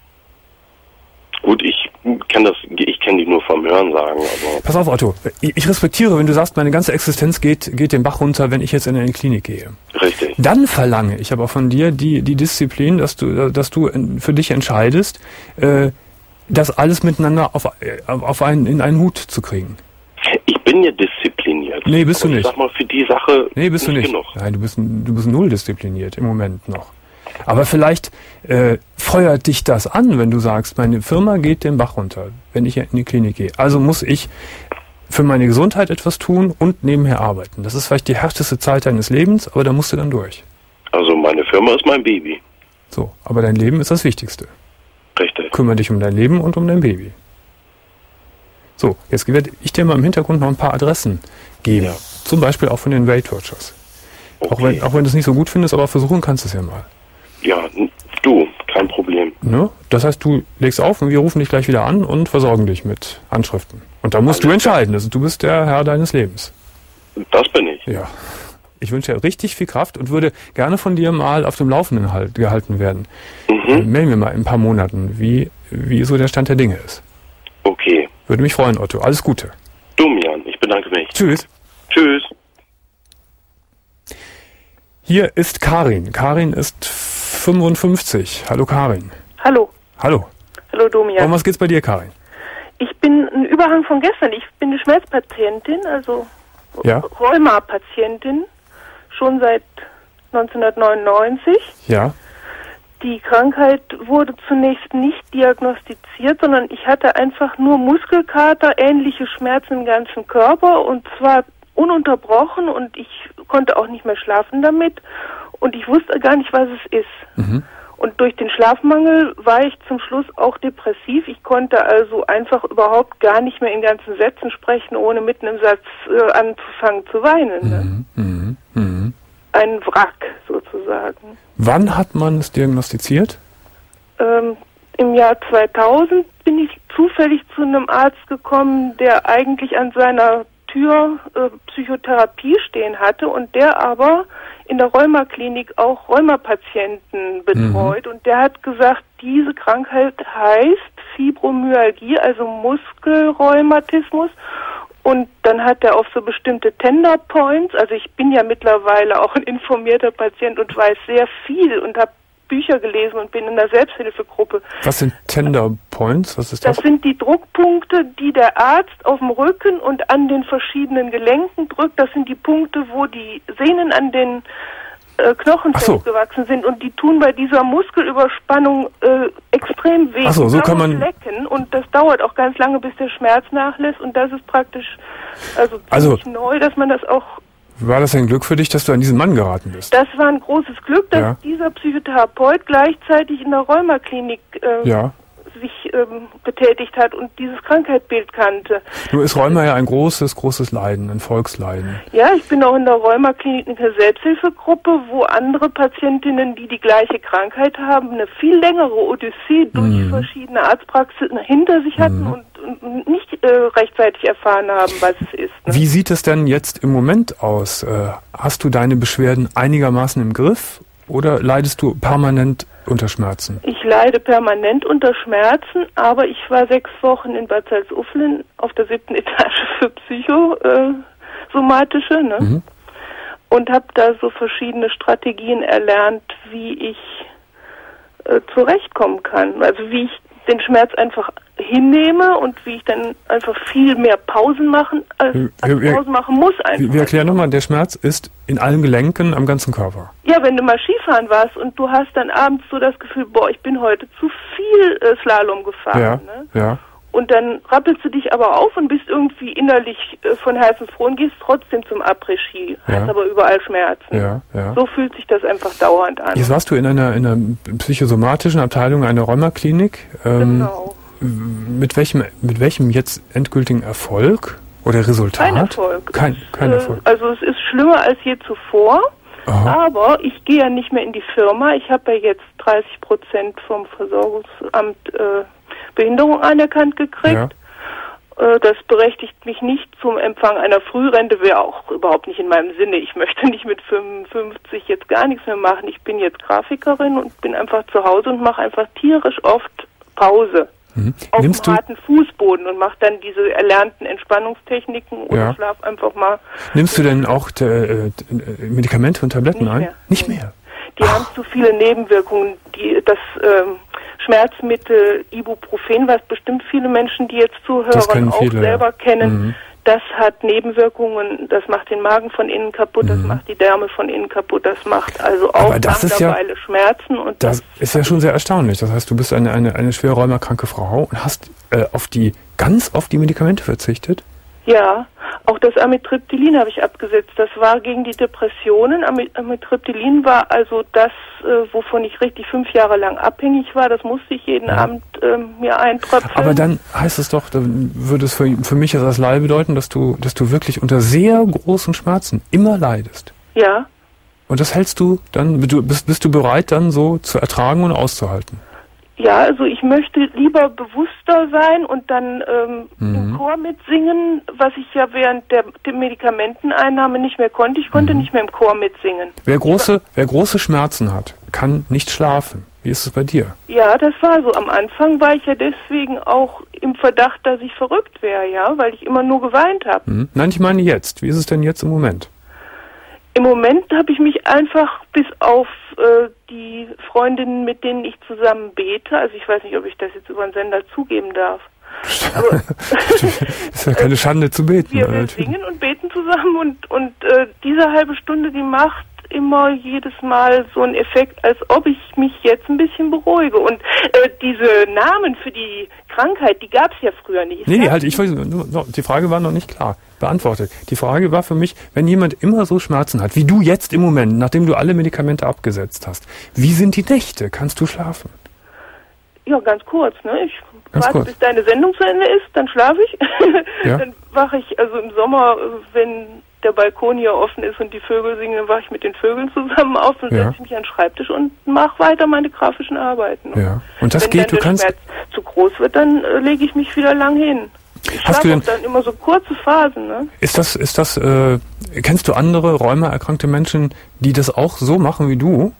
Gut, ich kann das, ich kenne die nur vom Hören sagen. Aber Pass auf, Otto. Ich respektiere, wenn du sagst, meine ganze Existenz geht, geht den Bach runter, wenn ich jetzt in eine Klinik gehe. Richtig. Dann verlange ich aber von dir die, die Disziplin, dass du, dass du für dich entscheidest, äh, das alles miteinander auf, auf einen, in einen Hut zu kriegen. Ich bin ja diszipliniert. Nee, bist aber du ich nicht. Sag mal, für die Sache nee, bist nicht du nicht. genug. Nein, du bist, du bist null diszipliniert im Moment noch. Aber vielleicht äh, feuert dich das an, wenn du sagst, meine Firma geht den Bach runter, wenn ich in die Klinik gehe. Also muss ich für meine Gesundheit etwas tun und nebenher arbeiten. Das ist vielleicht die härteste Zeit deines Lebens, aber da musst du dann durch. Also meine Firma ist mein Baby. So, aber dein Leben ist das Wichtigste. Richtig. Kümmere dich um dein Leben und um dein Baby. So, jetzt werde ich dir mal im Hintergrund noch ein paar Adressen geben. Ja. Zum Beispiel auch von den Weight Watchers. Okay. Auch wenn, auch wenn du es nicht so gut findest, aber versuchen kannst du es ja mal. Ja, du, kein Problem. Ne? Das heißt, du legst auf und wir rufen dich gleich wieder an und versorgen dich mit Anschriften. Und da musst Alles du entscheiden. Also, du bist der Herr deines Lebens. Das bin ich. Ja. Ich wünsche dir richtig viel Kraft und würde gerne von dir mal auf dem Laufenden halt, gehalten werden. Mhm. Äh, melden wir mal in ein paar Monaten, wie, wie so der Stand der Dinge ist. Okay. Würde mich freuen, Otto. Alles Gute. Domian, ich bedanke mich. Tschüss. Tschüss. Hier ist Karin. Karin ist fünfundfünfzig. Hallo Karin. Hallo. Hallo. Hallo Domian. Um was geht's bei dir, Karin? Ich bin ein Überhang von gestern. Ich bin eine Schmerzpatientin, also ja. Rheuma-Patientin, schon seit neunzehnhundertneunundneunzig. Ja. Die Krankheit wurde zunächst nicht diagnostiziert, sondern ich hatte einfach nur Muskelkater, ähnliche Schmerzen im ganzen Körper und zwar ununterbrochen und ich konnte auch nicht mehr schlafen damit und ich wusste gar nicht, was es ist. Mhm. Und durch den Schlafmangel war ich zum Schluss auch depressiv. Ich konnte also einfach überhaupt gar nicht mehr in ganzen Sätzen sprechen, ohne mitten im Satz äh, anzufangen zu weinen. Ne? Mhm. Mhm. Ein Wrack sozusagen. Wann hat man es diagnostiziert? Ähm, Im Jahr zweitausend bin ich zufällig zu einem Arzt gekommen, der eigentlich an seiner Tür äh, Psychotherapie stehen hatte und der aber in der Rheumaklinik auch Rheumapatienten betreut. Mhm. Und der hat gesagt, diese Krankheit heißt Fibromyalgie, also Muskelrheumatismus. Und dann hat er auf so bestimmte Tender Points, also ich bin ja mittlerweile auch ein informierter Patient und weiß sehr viel und habe Bücher gelesen und bin in der Selbsthilfegruppe. Was sind Tender Points? Was ist das? Das sind die Druckpunkte, die der Arzt auf dem Rücken und an den verschiedenen Gelenken drückt. Das sind die Punkte, wo die Sehnen an den äh, Knochen so. gewachsen sind und die tun bei dieser Muskelüberspannung äh, extrem weh. Ach so, so kann man Flecken und das dauert auch ganz lange, bis der Schmerz nachlässt und das ist praktisch also, also ziemlich neu, dass man das auch. War das ein Glück für dich, dass du an diesen Mann geraten bist? Das war ein großes Glück, dass ja. dieser Psychotherapeut gleichzeitig in der Rheumaklinik äh, ja. sich ähm, betätigt hat und dieses Krankheitsbild kannte. Nur ist Rheuma ja ein großes, großes Leiden, ein Volksleiden. Ja, ich bin auch in der Rheumaklinik in der Selbsthilfegruppe, wo andere Patientinnen, die die gleiche Krankheit haben, eine viel längere Odyssee durch mhm. verschiedene Arztpraxen hinter sich hatten mhm. und, und nicht äh, rechtzeitig erfahren haben, was es ist. Ne? Wie sieht es denn jetzt im Moment aus? Äh, hast du deine Beschwerden einigermaßen im Griff oder leidest du permanent unter Schmerzen? Ich leide permanent unter Schmerzen, aber ich war sechs Wochen in Bad Salzuflen auf der siebten Etage für psychosomatische ne? mhm. und habe da so verschiedene Strategien erlernt, wie ich äh, zurechtkommen kann. Also wie ich den Schmerz einfach hinnehme und wie ich dann einfach viel mehr Pausen machen, als, als wir, Pausen machen muss einfach. Wir, wir erklären nochmal, der Schmerz ist in allen Gelenken am ganzen Körper. Ja, wenn du mal Skifahren warst und du hast dann abends so das Gefühl, boah, ich bin heute zu viel äh, Slalom gefahren. Ja, ne? ja. Und dann rappelst du dich aber auf und bist irgendwie innerlich äh, von Herzensfroh und gehst trotzdem zum Après-Ski. Ja. Hast aber überall Schmerzen. Ja, ja. So fühlt sich das einfach dauernd an. Jetzt warst du in einer, in einer psychosomatischen Abteilung einer Rheumaklinik. Ähm, genau. Mit welchem, mit welchem jetzt endgültigen Erfolg oder Resultat? Kein Erfolg. Kein, kein äh, Erfolg. Also es ist schlimmer als je zuvor. Aha. Aber ich gehe ja nicht mehr in die Firma. Ich habe ja jetzt dreißig Prozent vom Versorgungsamt äh, Behinderung anerkannt gekriegt. Ja. Äh, das berechtigt mich nicht zum Empfang einer Frührente, wäre auch überhaupt nicht in meinem Sinne. Ich möchte nicht mit fünfundfünfzig jetzt gar nichts mehr machen. Ich bin jetzt Grafikerin und bin einfach zu Hause und mache einfach tierisch oft Pause. Mhm. Auf Nimmst dem du harten Fußboden und mache dann diese erlernten Entspannungstechniken oder ja. schlaf einfach mal. Nimmst du denn auch äh, äh, Medikamente und Tabletten nicht ein? Mehr. Nicht mehr? Die Ach. haben zu viele Nebenwirkungen. Die, das ähm, Schmerzmittel Ibuprofen, was bestimmt viele Menschen, die jetzt zuhören, auch viele, selber ja. kennen, mhm. das hat Nebenwirkungen, das macht den Magen von innen kaputt, das mhm. macht die Därme von innen kaputt, das macht also auch Aber das ist ja, Schmerzen. Und das, das ist ja schon sehr erstaunlich. Das heißt, du bist eine, eine, eine schwer rheumakranke Frau und hast äh, auf die ganz auf die Medikamente verzichtet? Ja, auch das Amitriptylin habe ich abgesetzt. Das war gegen die Depressionen. Amitriptylin war also das, äh, wovon ich richtig fünf Jahre lang abhängig war. Das musste ich jeden ja. Abend äh, mir eintröpfeln. Aber dann heißt es doch, dann würde es für, für mich als Laie bedeuten, dass du, dass du wirklich unter sehr großen Schmerzen immer leidest. Ja. Und das hältst du dann, du, bist, bist du bereit dann so zu ertragen und auszuhalten? Ja, also ich möchte lieber bewusster sein und dann ähm, mhm. im Chor mitsingen, was ich ja während der, der Medikamenteneinnahme nicht mehr konnte. Ich konnte mhm. nicht mehr im Chor mitsingen. Wer große, wer große Schmerzen hat, kann nicht schlafen. Wie ist es bei dir? Ja, das war so. Am Anfang war ich ja deswegen auch im Verdacht, dass ich verrückt wäre, ja, weil ich immer nur geweint habe. Mhm. Nein, ich meine jetzt. Wie ist es denn jetzt im Moment? Im Moment habe ich mich einfach bis auf äh, die Freundinnen, mit denen ich zusammen bete, also ich weiß nicht, ob ich das jetzt über den Sender zugeben darf. Aber ist ja keine Schande zu beten. Wir, wir singen und beten zusammen und, und äh, diese halbe Stunde, die macht immer jedes Mal so einen Effekt, als ob ich mich jetzt ein bisschen beruhige. Und äh, diese Namen für die Krankheit, die gab es ja früher nicht. Nee, nee, halt, ich weiß, die Frage war noch nicht klar beantwortet. Die Frage war für mich, wenn jemand immer so Schmerzen hat, wie du jetzt im Moment, nachdem du alle Medikamente abgesetzt hast, wie sind die Nächte? Kannst du schlafen? Ja, ganz kurz, ne? Ich Ganz warte, kurz. bis deine Sendung zu Ende ist, dann schlafe ich. Ja. Dann wache ich, also im Sommer, wenn der Balkon hier offen ist und die Vögel singen, dann wache ich mit den Vögeln zusammen auf und Ja. setze mich an den Schreibtisch und mache weiter meine grafischen Arbeiten. Ja. Und das wenn geht, dann du der kannst... Schmerz zu groß wird, dann äh, lege ich mich wieder lang hin. Ich Hast du schlafe denn- auch dann immer so kurze Phasen, ne? Ist das, ist das, äh, kennst du andere rheumaerkrankte Menschen, die das auch so machen wie du?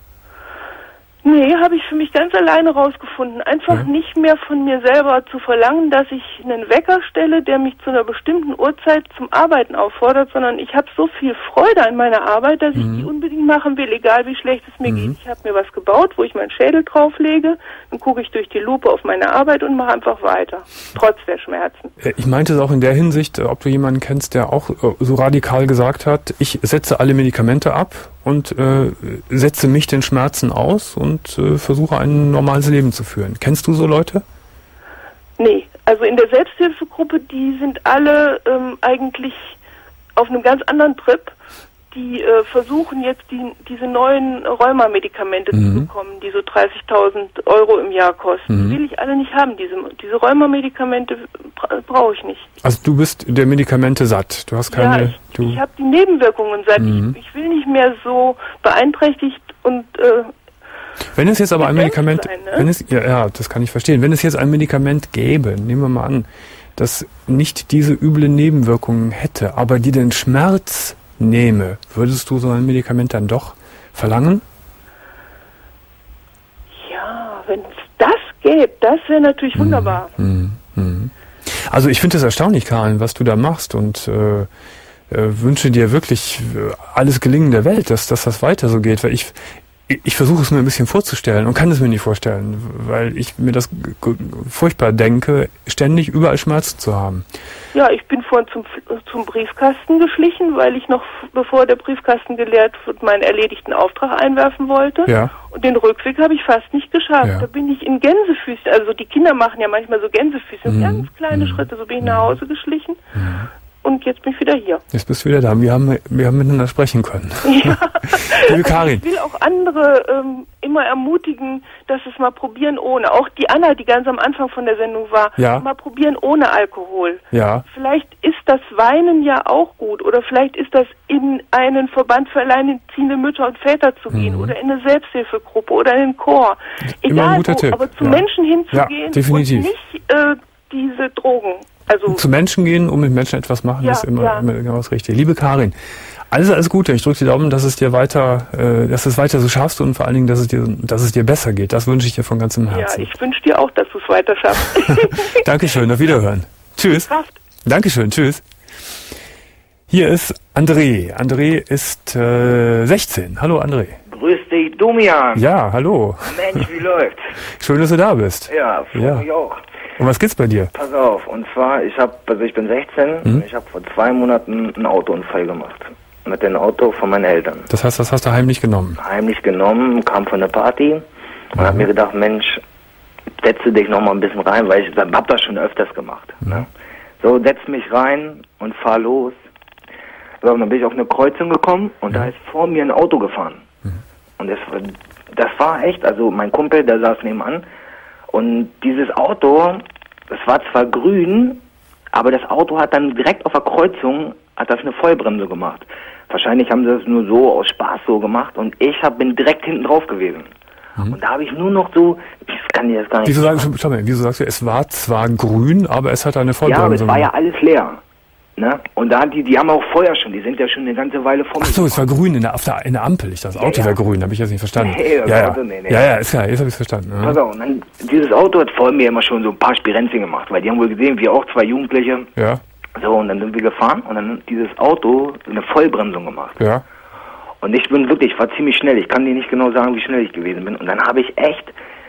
Nee, habe ich für mich ganz alleine rausgefunden. Einfach Ja. nicht mehr von mir selber zu verlangen, dass ich einen Wecker stelle, der mich zu einer bestimmten Uhrzeit zum Arbeiten auffordert, sondern ich habe so viel Freude an meiner Arbeit, dass ich die unbedingt machen will, egal wie schlecht es mir geht. Ich habe mir was gebaut, wo ich meinen Schädel drauflege, dann gucke ich durch die Lupe auf meine Arbeit und mache einfach weiter, trotz der Schmerzen. Äh, Ich meinte es auch in der Hinsicht, äh, ob du jemanden kennst, der auch äh, so radikal gesagt hat, ich setze alle Medikamente ab und äh, setze mich den Schmerzen aus und äh, versuche ein normales Leben zu führen. Kennst du so Leute? Nee, also in der Selbsthilfegruppe, die sind alle ähm, eigentlich auf einem ganz anderen Trip. Die äh, versuchen jetzt die, diese neuen Rheuma-Medikamente Mhm. zu bekommen, die so dreißigtausend Euro im Jahr kosten. Mhm. Die will ich alle nicht haben. Diese, diese Rheuma-Medikamente bra- brauche ich nicht. Also du bist der Medikamente satt. Du hast keine... ja, ich, du, ich habe die Nebenwirkungen seit Mhm. ich, ich will nicht mehr so beeinträchtigt und äh, wenn es jetzt aber ein Bedenken Medikament... sein, ne? wenn es, ja, ja, das kann ich verstehen. Wenn es jetzt ein Medikament gäbe, nehmen wir mal an, das nicht diese üble Nebenwirkungen hätte, aber die den Schmerz nehme, würdest du so ein Medikament dann doch verlangen? ja, wenn es das gäbe, das wäre natürlich Mhm. wunderbar. Mhm. Mhm. Also ich finde es erstaunlich, Karin, was du da machst und äh, äh, wünsche dir wirklich äh, alles Gelingen der Welt, dass, dass das weiter so geht, weil ich ich, ich versuche es mir ein bisschen vorzustellen und kann es mir nicht vorstellen, weil ich mir das g- g- furchtbar denke, ständig überall Schmerzen zu haben. Ja, ich bin vorhin zum, zum Briefkasten geschlichen, weil ich noch, bevor der Briefkasten geleert wird, meinen erledigten Auftrag einwerfen wollte. Ja. Und den Rückweg habe ich fast nicht geschafft. Ja. Da bin ich in Gänsefüßchen, also die Kinder machen ja manchmal so Gänsefüßchen, Mhm. ganz kleine Schritte, so bin ich nach Hause geschlichen. Und jetzt bin ich wieder hier. Jetzt bist du wieder da. Wir haben, wir haben miteinander sprechen können. Ja. Liebe Karin. Ich will auch andere ähm, immer ermutigen, dass es mal probieren ohne. Auch die Anna, die ganz am Anfang von der Sendung war, Ja. mal probieren ohne Alkohol. Ja. Vielleicht ist das Weinen ja auch gut oder vielleicht ist das in einen Verband für alleinerziehende Mütter und Väter zu gehen Mhm. oder in eine Selbsthilfegruppe oder in einen Chor. Immer ein Egal guter wo, Tipp. aber zu Ja. Menschen hinzugehen Ja, definitiv. und nicht äh, diese Drogen. Also Zu Menschen gehen und mit Menschen etwas machen, Ja, ist immer, ja. immer genau das Richtige. Liebe Karin, alles, alles Gute. Ich drücke die Daumen, dass es dir weiter, äh, dass du es weiter so schaffst und vor allen Dingen, dass es dir, dass es dir besser geht. Das wünsche ich dir von ganzem ja, Herzen. ich wünsche dir auch, dass du es weiter schaffst. Dankeschön, auf Wiederhören. Tschüss. Kraft. Dankeschön, tschüss. Hier ist André. André ist äh, sechzehn. Hallo André. Grüß dich, Domian. Ja, hallo. Mensch, wie läuft's? Schön, dass du da bist. Ja, freut Ja. mich auch. Und was gibt's bei dir? Pass auf, und zwar, ich habe, also ich bin sechzehn, Mhm. und ich habe vor zwei Monaten einen Autounfall gemacht. Mit dem Auto von meinen Eltern. Das heißt, das hast du heimlich genommen. Heimlich genommen, kam von der Party und hab mir gedacht, Mensch, setze dich noch mal ein bisschen rein, weil ich hab das schon öfters gemacht. Ne? So, setz mich rein und fahr los. So, und dann bin ich auf eine Kreuzung gekommen und da ist vor mir ein Auto gefahren. Und das, war- das war echt, also mein Kumpel, der saß nebenan. Und dieses Auto, das war zwar grün, aber das Auto hat dann direkt auf der Kreuzung, hat das eine Vollbremse gemacht. Wahrscheinlich haben sie das nur so aus Spaß so gemacht und ich hab, bin direkt hinten drauf gewesen. Und da habe ich nur noch so, ich kann dir das gar nicht Wieso sagen. sagst, schau mal, wieso sagst du, es war zwar grün, aber es hat eine Ja, aber Vollbremse. es war ja alles leer. Ne? Und da die, die haben auch Feuer schon, die sind ja schon eine ganze Weile vor mir. Ach so, es war grün in der, auf der, in der Ampel. Ich dachte, das Auto ja. wäre grün, habe ich jetzt nicht verstanden. Nee, das ja, ja. Auto, nee, nee. ja, ja, ist klar, jetzt habe ich es verstanden. Pass Ja. auf, und dann, dieses Auto hat vor mir immer schon so ein paar Spirenzchen gemacht, weil die haben wohl gesehen, wir auch zwei Jugendliche. Ja, So, und dann sind wir gefahren und dann hat dieses Auto eine Vollbremsung gemacht. ja. Und ich bin wirklich, ich war ziemlich schnell, ich kann dir nicht genau sagen, wie schnell ich gewesen bin. Und dann habe ich echt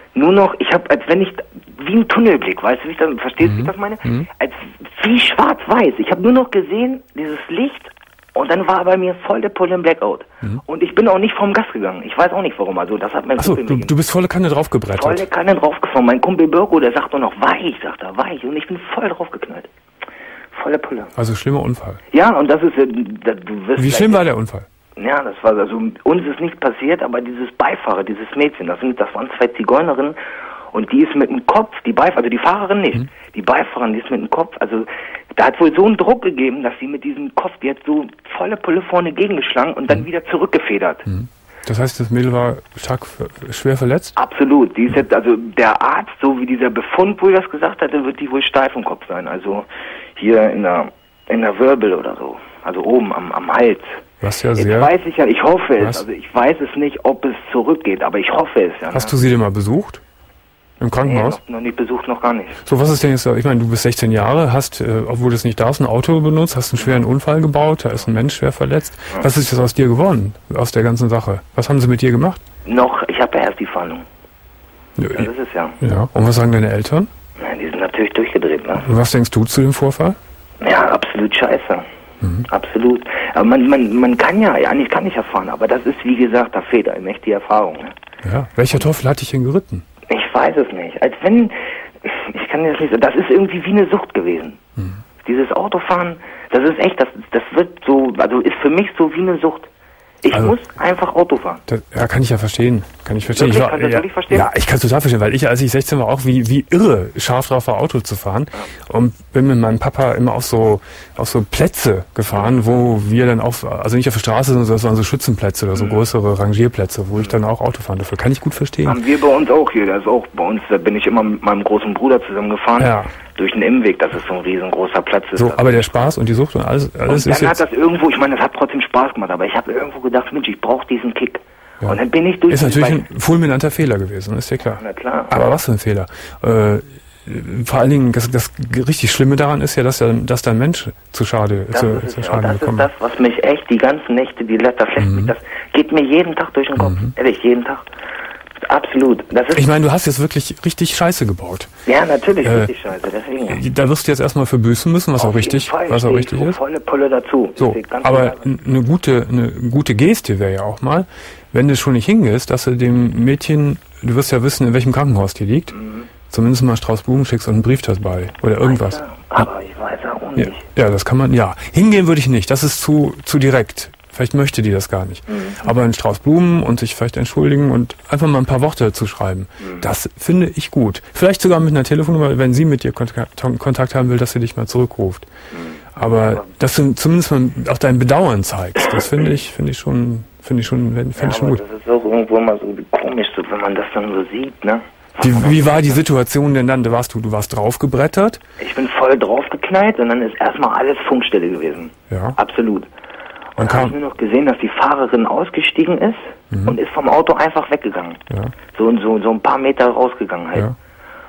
nur noch, ich habe, als wenn ich, wie ein Tunnelblick, weißt du, wie ich das, verstehst du, wie ich das meine? Mhm. Als wie schwarz-weiß. Ich habe nur noch gesehen, dieses Licht, und dann war bei mir voll der Pull im Blackout. Mhm. Und ich bin auch nicht vom Gas gegangen. Ich weiß auch nicht warum. Also das hat mein Achso, Kumpel du, du bist volle Kanne draufgebrettert. Volle Kanne draufgefahren. Mein Kumpel Birko, der sagt nur noch weich, sagt er, weich. Und ich bin voll draufgeknallt. Volle Pulle. Also schlimmer Unfall. Ja, und das ist, äh, du wirst Wie schlimm war der Unfall? Ja, das war, also uns ist nichts passiert, aber dieses Beifahrer, dieses Mädchen, das sind, das waren zwei Zigeunerinnen, und die ist mit dem Kopf, die Beifahrer, also die Fahrerin nicht, mhm. die Beifahrerin, die ist mit dem Kopf, also da hat wohl so einen Druck gegeben, dass sie mit diesem Kopf, die hat so volle Pulle vorne gegengeschlagen und dann mhm. wieder zurückgefedert. Mhm. Das heißt, das Mädel war stark schwer verletzt? Absolut. Die ist jetzt, also der Arzt, so wie dieser Befund wohl das gesagt hatte, wird die wohl steif im Kopf sein. Also hier in der, in der Wirbel oder so. Also oben am, am Hals. Was ja jetzt sehr... weiß ich ja, ich hoffe es. Was? Also ich weiß es nicht, ob es zurückgeht, aber ich hoffe es ja. Hast ne? du sie denn mal besucht? Im Krankenhaus? Nee, noch, noch nicht besucht, noch gar nicht. So, was ist denn jetzt, ich meine, du bist sechzehn Jahre, hast, äh, obwohl du es nicht darfst, ein Auto benutzt, hast einen schweren Unfall gebaut, da ist ein Mensch schwer verletzt. Ja. Was ist jetzt aus dir geworden, aus der ganzen Sache? Was haben sie mit dir gemacht? Noch, ich habe ja erst die Fahndung. Ja, das ist es ja. Ja, und was sagen deine Eltern? Ja, die sind natürlich durchgedreht, ne? Und was denkst du zu dem Vorfall? Ja, absolut scheiße. Mhm. Absolut. Aber man, man, man kann ja, ja, ich kann nicht erfahren, aber das ist, wie gesagt, da fehlt eine mächtige Erfahrung, ne? Ja, welcher Teufel hat dich denn geritten? Ich weiß es nicht. Als wenn, ich kann das nicht sagen, das ist irgendwie wie eine Sucht gewesen. Mhm. Dieses Autofahren, das ist echt, das, das wird so, also ist für mich so wie eine Sucht. Ich also, muss einfach Auto fahren. Das, ja, kann ich ja verstehen. Kann ich verstehen. Wirklich? Ich war, kann ja, das verstehen? Ja, ich kann es total verstehen, weil ich, als ich sechzehn war, auch wie, wie irre scharf drauf war, Auto zu fahren. Ja. Und bin mit meinem Papa immer auf so, auf so Plätze gefahren, wo wir dann auch, also nicht auf der Straße, sondern das waren so Schützenplätze oder so mhm. größere Rangierplätze, wo ich dann auch Auto fahren durfte. Kann ich gut verstehen. Haben wir bei uns auch hier. Das ist auch bei uns, da bin ich immer mit meinem großen Bruder zusammen gefahren. Ja. Durch den Imweg, das ist so ein riesengroßer Platz. Ist so, aber der Spaß und die Sucht und alles, alles und ist dann jetzt... hat das irgendwo, ich meine, das hat trotzdem Spaß gemacht, aber ich habe irgendwo gedacht, Mensch, ich brauche diesen Kick. Ja. Und dann bin ich durch... Ist natürlich ein fulminanter Fehler gewesen, ist ja klar. Na klar. Aber was für ein Fehler? Äh, vor allen Dingen, das, das richtig Schlimme daran ist ja, dass, der, dass dein Mensch zu Schade, das zu, ist zu es, Schaden ja. gekommen ist. Das ist das, was mich echt die ganzen Nächte, die Letter flecht mhm. mich, das geht mir jeden Tag durch den Kopf. Mhm. Ehrlich, jeden Tag. Absolut. Das ist ich meine, du hast jetzt wirklich richtig Scheiße gebaut. Ja, natürlich äh, richtig Scheiße, deswegen. Da wirst du jetzt erstmal für büßen müssen, was Auf auch richtig, Fall was auch richtig so ist. Volle Pulle dazu. So, aber eine gute, eine gute Geste wäre ja auch mal, wenn du schon nicht hingehst, dass du dem Mädchen, du wirst ja wissen, in welchem Krankenhaus die liegt, mhm. zumindest mal Strauß Blumen schickst und einen Brief dabei oder irgendwas. Weiß er, aber ich weiß auch nicht. Ja, ja, das kann man, ja. Hingehen würde ich nicht, das ist zu, zu direkt. Vielleicht möchte die das gar nicht. Mhm. Aber einen Strauß Blumen und sich vielleicht entschuldigen und einfach mal ein paar Worte dazu schreiben, mhm. das finde ich gut. Vielleicht sogar mit einer Telefonnummer, wenn sie mit dir Kontakt, Kontakt haben will, dass sie dich mal zurückruft. Mhm. Aber dass du zumindest mal auch dein Bedauern zeigst, das finde ich, finde ich schon, finde ich schon, finde ja, ich schon gut. Das ist auch irgendwo mal so komisch, so, wenn man das dann so sieht, ne? Wie, wie war die Situation denn dann? Da warst du, du warst draufgebrettert? Ich bin voll draufgeknallt und dann ist erstmal alles Funkstille gewesen. Ja. Absolut. Und dann habe ich nur noch gesehen, dass die Fahrerin ausgestiegen ist mhm. und ist vom Auto einfach weggegangen. Ja. So, so, so ein paar Meter rausgegangen halt. Ja.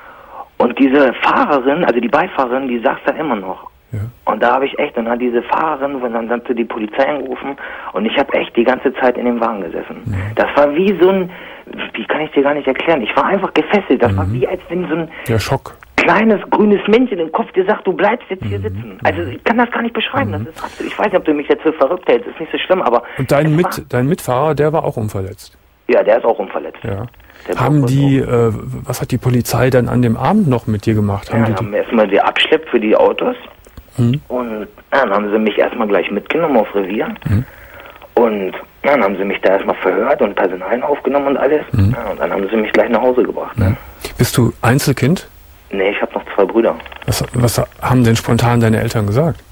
Und diese Fahrerin, also die Beifahrerin, die saß da immer noch. Ja. Und da habe ich echt, dann hat diese Fahrerin, wenn dann hat sie die Polizei angerufen und ich habe echt die ganze Zeit in dem Wagen gesessen. Mhm. Das war wie so ein, wie kann ich dir gar nicht erklären, ich war einfach gefesselt. Das mhm. war wie als wenn so ein Der Schock. kleines grünes Männchen im Kopf dir sagt, du bleibst jetzt hier mhm. sitzen. Also ich kann das gar nicht beschreiben. Mhm. Das ist absolut, ich weiß nicht, ob du mich jetzt für verrückt hältst, ist nicht so schlimm, aber... Und dein, Mit, dein Mitfahrer, der war auch unverletzt? Ja, der ist auch unverletzt. Ja. Haben die, äh, was hat die Polizei dann an dem Abend noch mit dir gemacht? Haben ja, die haben erstmal die abschleppt für die Autos. Mhm. Und ja, dann haben sie mich erstmal gleich mitgenommen auf Revier. Mhm. Und ja, dann haben sie mich da erstmal verhört und Personal aufgenommen und alles. Mhm. Ja, und dann haben sie mich gleich nach Hause gebracht. Mhm. Ne? Bist du Einzelkind? Nee, ich habe noch zwei Brüder. Was, was haben denn spontan deine Eltern gesagt?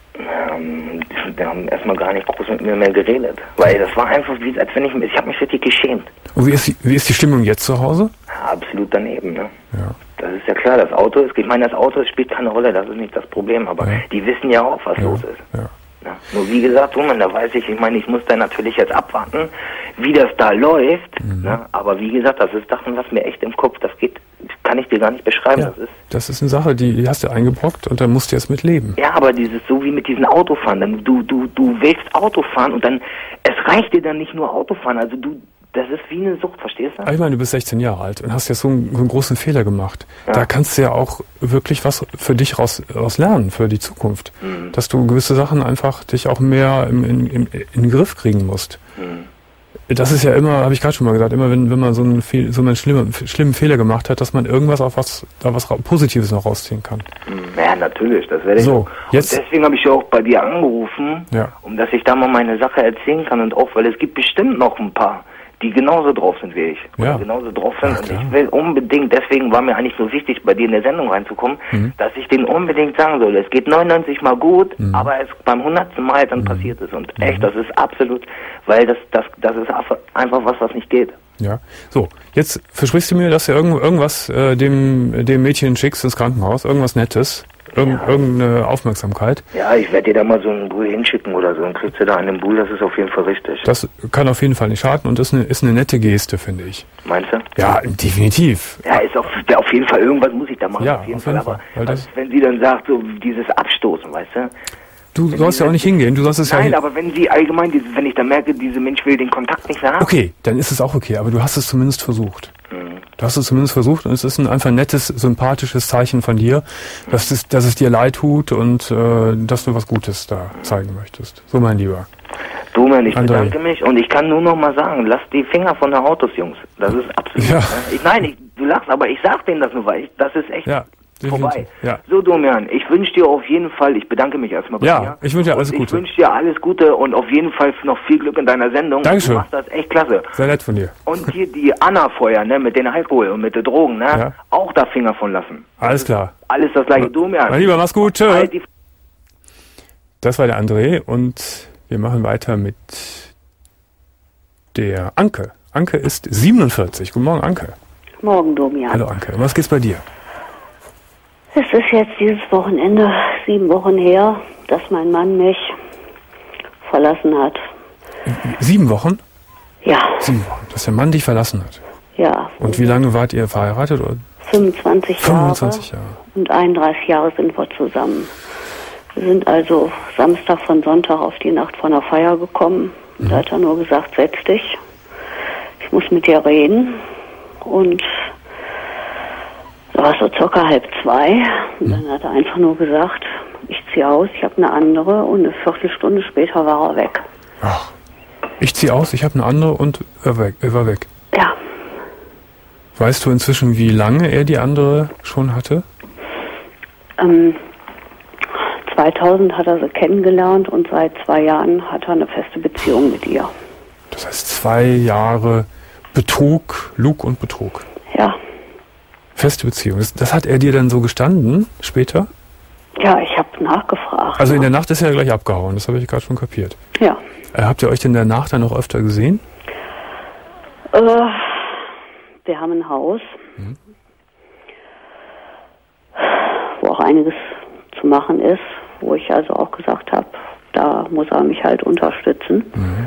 Ähm, die haben erstmal gar nicht groß mit mir mehr geredet. Weil das war einfach wie, als wenn ich, ich habe mich richtig geschämt. Und wie ist, die, wie ist die Stimmung jetzt zu Hause? Ja, absolut daneben, ne? Ja. Das ist ja klar, das Auto ist, ich meine, das Auto spielt keine Rolle, das ist nicht das Problem, aber ja. die wissen ja auch, was ja. los ist. Ja. Ja. Nur wie gesagt, Roman, da weiß ich, ich meine, ich muss da natürlich jetzt abwarten, wie das da läuft, mhm. ne? Aber wie gesagt, das ist Sachen, was mir echt im Kopf, das geht, kann ich dir gar nicht beschreiben. Ja. Das ist das ist eine Sache, die, die hast du eingebrockt und dann musst du jetzt mit leben. Ja, aber dieses, so wie mit diesen Autofahren, dann, du, du, du willst Autofahren und dann, es reicht dir dann nicht nur Autofahren, also du, das ist wie eine Sucht, verstehst du? Ich meine, du bist sechzehn Jahre alt und hast jetzt so einen, so einen großen Fehler gemacht. Ja. Da kannst du ja auch wirklich was für dich raus, raus lernen, für die Zukunft. Mhm. Dass du gewisse Sachen einfach dich auch mehr im, in, in, in den Griff kriegen musst. Mhm. Das ist ja immer, habe ich gerade schon mal gesagt, immer wenn, wenn man so einen, Fehl, so einen schlimmen, schlimmen Fehler gemacht hat, dass man irgendwas auf was, da was Positives noch rausziehen kann. Ja, natürlich, das werde ich so, auch. jetzt, und deswegen habe ich ja auch bei dir angerufen, ja. um dass ich da mal meine Sache erzählen kann und auch, weil es gibt bestimmt noch ein paar, die genauso drauf sind wie ich. Ja. Oder genauso drauf sind. Ja, und klar. ich will unbedingt, deswegen war mir eigentlich so wichtig, bei dir in der Sendung reinzukommen, Mhm. dass ich denen unbedingt sagen soll, es geht neunundneunzig Mal gut, Mhm. aber es beim hundertsten Mal dann Mhm. passiert es. Und echt, das ist absolut, weil das, das, das ist einfach was, was nicht geht. Ja, so, jetzt versprichst du mir, dass du irgend, irgendwas äh, dem, dem Mädchen schickst ins Krankenhaus, irgendwas Nettes, irgend, Ja. irgendeine Aufmerksamkeit. Ja, ich werde dir da mal so einen Bull hinschicken oder so, dann kriegst du da einen Bull, das ist auf jeden Fall richtig. Das kann auf jeden Fall nicht schaden und ist eine, ist eine nette Geste, finde ich. Meinst du? Ja, definitiv. Ja, ist auf, auf jeden Fall, irgendwas muss ich da machen, Ja, auf jeden auf jeden Fall. Fall, Aber weil das- also, wenn sie dann sagt, so dieses Abstoßen, weißt du? Du sollst ja auch nicht hingehen, du sollst es ja Nein, hin- aber wenn sie allgemein, diese, wenn ich dann merke, diese Mensch will den Kontakt nicht mehr haben. Okay, dann ist es auch okay, aber du hast es zumindest versucht. Mhm. Du hast es zumindest versucht und es ist ein einfach nettes, sympathisches Zeichen von dir, dass es, dass es dir leid tut und äh, dass du was Gutes da zeigen möchtest. So, mein Lieber. Du, Mann, ich André. bedanke mich und ich kann nur noch mal sagen, lass die Finger von den Autos, Jungs. Das ist absolut. Ja. Ne? Ich, nein, ich, du lachst, aber ich sag denen das nur, weil ich, das ist echt Ja, vorbei. definitiv. Ja. So, Domian, ich wünsche dir auf jeden Fall, ich bedanke mich erstmal bei Ja, dir. ich wünsche dir alles und Gute. Ich wünsche dir alles Gute und auf jeden Fall noch viel Glück in deiner Sendung. Dankeschön. Du machst das echt klasse. Sehr nett von dir. Und hier die Anna-Feuer, ne, mit den Alkohol und mit den Drogen, ne, Ja. auch da Finger von lassen. Alles klar. Alles das gleiche, Domian. Mein Lieber, mach's gut. Tschö. Halt die Das war der André und wir machen weiter mit der Anke. Anke ist siebenundvierzig. Guten Morgen, Anke. Morgen, Domian. Hallo, Anke. Was geht's bei dir? Es ist jetzt dieses Wochenende sieben Wochen her, dass mein Mann mich verlassen hat. Sieben Wochen? Ja, Sieben Wochen. Dass der Mann dich verlassen hat. ja. Und wie lange wart ihr verheiratet? Oder? fünfundzwanzig Jahre. fünfundzwanzig Jahre. Und einunddreißig Jahre sind wir zusammen. Wir sind also Samstag von Sonntag auf die Nacht von der Feier gekommen. Mhm. Da hat er nur gesagt, setz dich. Ich muss mit dir reden. Und da war es so circa halb zwei. Und dann hat er einfach nur gesagt, ich ziehe aus, ich habe eine andere. Und eine Viertelstunde später war er weg. Ach. Ich zieh aus, ich habe eine andere und er, weg, er war weg. Ja, Weißt du inzwischen, wie lange er die andere schon hatte? ähm, zweitausend hat er sie kennengelernt und seit zwei Jahren hat er eine feste Beziehung mit ihr. Das heißt zwei Jahre Betrug, Lug und Betrug. Ja, Feste Beziehung. Das, das hat er dir dann so gestanden später? ja, ich habe nachgefragt. Also in der Nacht ist er gleich abgehauen, das habe ich gerade schon kapiert. Ja, Äh, habt ihr euch denn danach dann noch öfter gesehen? äh, wir haben ein Haus, Mhm. wo auch einiges zu machen ist, wo ich also auch gesagt habe, da muss er mich halt unterstützen. Mhm.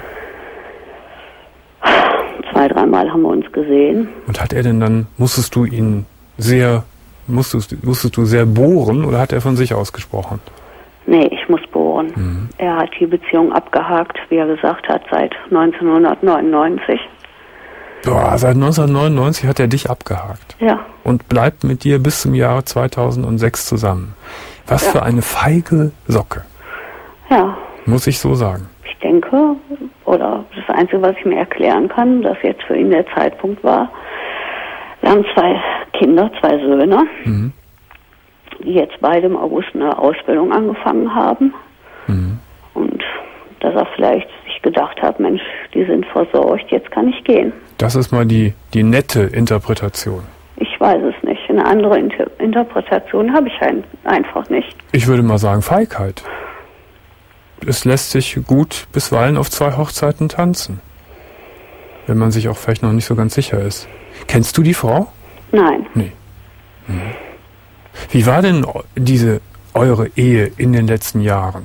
Zwei, dreimal haben wir uns gesehen. Und hat er denn dann, musstest du ihn sehr, musstest, musstest du sehr bohren oder hat er von sich aus gesprochen? Nee, ich muss bohren. Mhm. Er hat die Beziehung abgehakt, wie er gesagt hat, seit neunzehnhundertneunundneunzig. Boah, seit neunzehnhundertneunundneunzig hat er dich abgehakt Ja, und bleibt mit dir bis zum Jahre zweitausendsechs zusammen. Was Ja. für eine feige Socke, ja. muss ich so sagen. Ich denke, oder das Einzige, was ich mir erklären kann, dass jetzt für ihn der Zeitpunkt war, wir haben zwei Kinder, zwei Söhne, Mhm. die jetzt beide im August eine Ausbildung angefangen haben. Mhm. Und dass er vielleicht sich gedacht hat, Mensch, die sind versorgt, jetzt kann ich gehen. Das ist mal die, die nette Interpretation. Ich weiß es nicht. Eine andere Inter Interpretation habe ich ein einfach nicht. Ich würde mal sagen Feigheit. Es lässt sich gut bisweilen auf zwei Hochzeiten tanzen. Wenn man sich auch vielleicht noch nicht so ganz sicher ist. Kennst du die Frau? Nein. Nee. Mhm. Wie war denn diese eure Ehe in den letzten Jahren?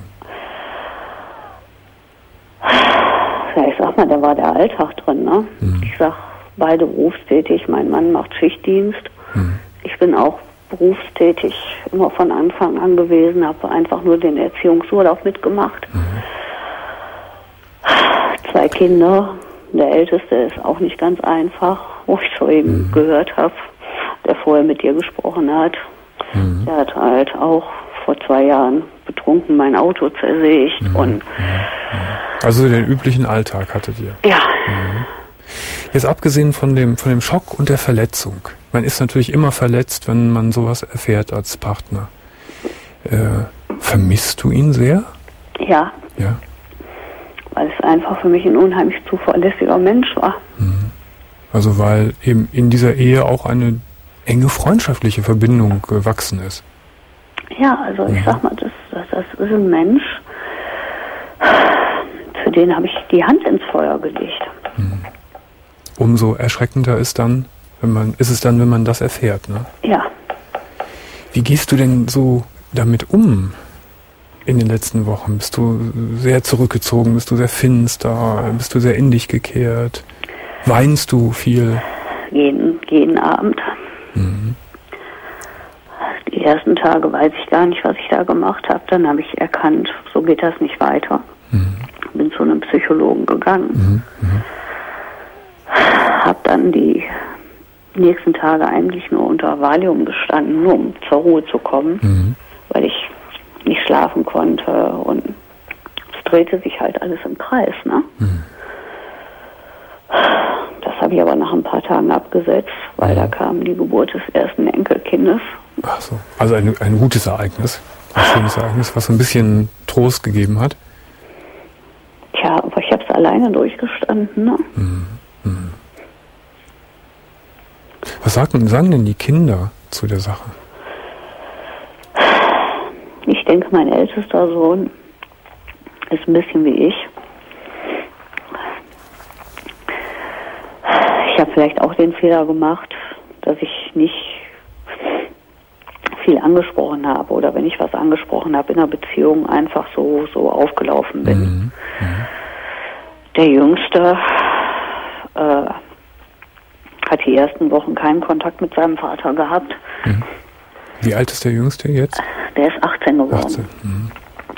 Ja, ich sag mal, da war der Alltag drin, ne? Mhm. Ich sag, beide berufstätig. Mein Mann macht Schichtdienst. Mhm. Ich bin auch berufstätig, immer von Anfang an gewesen, habe einfach nur den Erziehungsurlaub mitgemacht. Mhm. Zwei Kinder, Der Älteste ist auch nicht ganz einfach, wo ich soeben mhm. gehört habe, der vorher mit dir gesprochen hat. Mhm. Der hat halt auch vor zwei Jahren betrunken mein Auto zersägt. Mhm. Und also den üblichen Alltag hattet ihr? Ja. Mhm. Jetzt abgesehen von dem, von dem Schock und der Verletzung. Man ist natürlich immer verletzt, wenn man sowas erfährt als Partner. Äh, vermisst du ihn sehr? Ja. Ja. Weil es einfach für mich ein unheimlich zuverlässiger Mensch war. Mhm. Also weil eben in dieser Ehe auch eine enge freundschaftliche Verbindung gewachsen ist. Ja, also ich mhm. sag mal, das, das, das ist ein Mensch, für den habe ich die Hand ins Feuer gelegt. Mhm. Umso erschreckender ist dann, wenn man, ist es dann, wenn man das erfährt, ne? Ja. Wie gehst du denn so damit um in den letzten Wochen? Bist du sehr zurückgezogen? Bist du sehr finster? Bist du sehr in dich gekehrt? Weinst du viel? Jeden, jeden Abend. Mhm. Die ersten Tage weiß ich gar nicht, was ich da gemacht habe. Dann habe ich erkannt, so geht das nicht weiter. Mhm. Bin zu einem Psychologen gegangen. Mhm. Mhm. Habe dann die nächsten Tage eigentlich nur unter Valium gestanden, nur um zur Ruhe zu kommen, mhm. weil ich nicht schlafen konnte und es drehte sich halt alles im Kreis. Ne? Mhm. Das habe ich aber nach ein paar Tagen abgesetzt, weil mhm. da kam die Geburt des ersten Enkelkindes. Ach so, also ein, ein gutes Ereignis, ein schönes Ereignis, was so ein bisschen Trost gegeben hat. Tja, aber ich habe es alleine durchgestanden. Ne? Mhm. Mhm. Was sagen, sagen denn die Kinder zu der Sache? Ich denke, mein ältester Sohn ist ein bisschen wie ich. Ich habe vielleicht auch den Fehler gemacht, dass ich nicht viel angesprochen habe oder wenn ich was angesprochen habe in einer Beziehung einfach so, so aufgelaufen bin. Mhm. Mhm. Der Jüngste äh, hat die ersten Wochen keinen Kontakt mit seinem Vater gehabt. Mhm. Wie alt ist der Jüngste jetzt? Der ist achtzehn geworden. achtzehn. Mhm.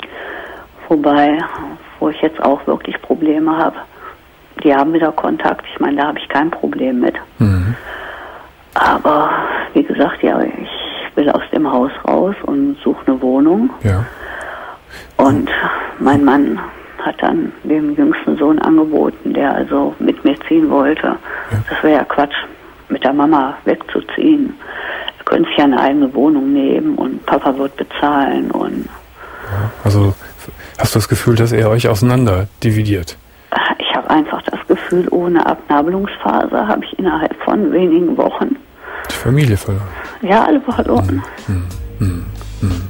Wobei, wo ich jetzt auch wirklich Probleme habe, die haben wieder Kontakt. Ich meine, da habe ich kein Problem mit. Mhm. Aber wie gesagt, ja, ich will aus dem Haus raus und suche eine Wohnung. Ja. Und mein Mann hat dann dem jüngsten Sohn angeboten, der also mit mir ziehen wollte. Ja. Das wäre ja Quatsch, mit der Mama wegzuziehen. Er könnte sich ja eine eigene Wohnung nehmen und Papa wird bezahlen. Und ja, also hast du das Gefühl, dass er euch auseinander dividiert? Ich habe einfach das Gefühl, ohne Abnabelungsphase habe ich innerhalb von wenigen Wochen die Familie verloren. Ja, alle verloren. Hm, hm, hm, hm.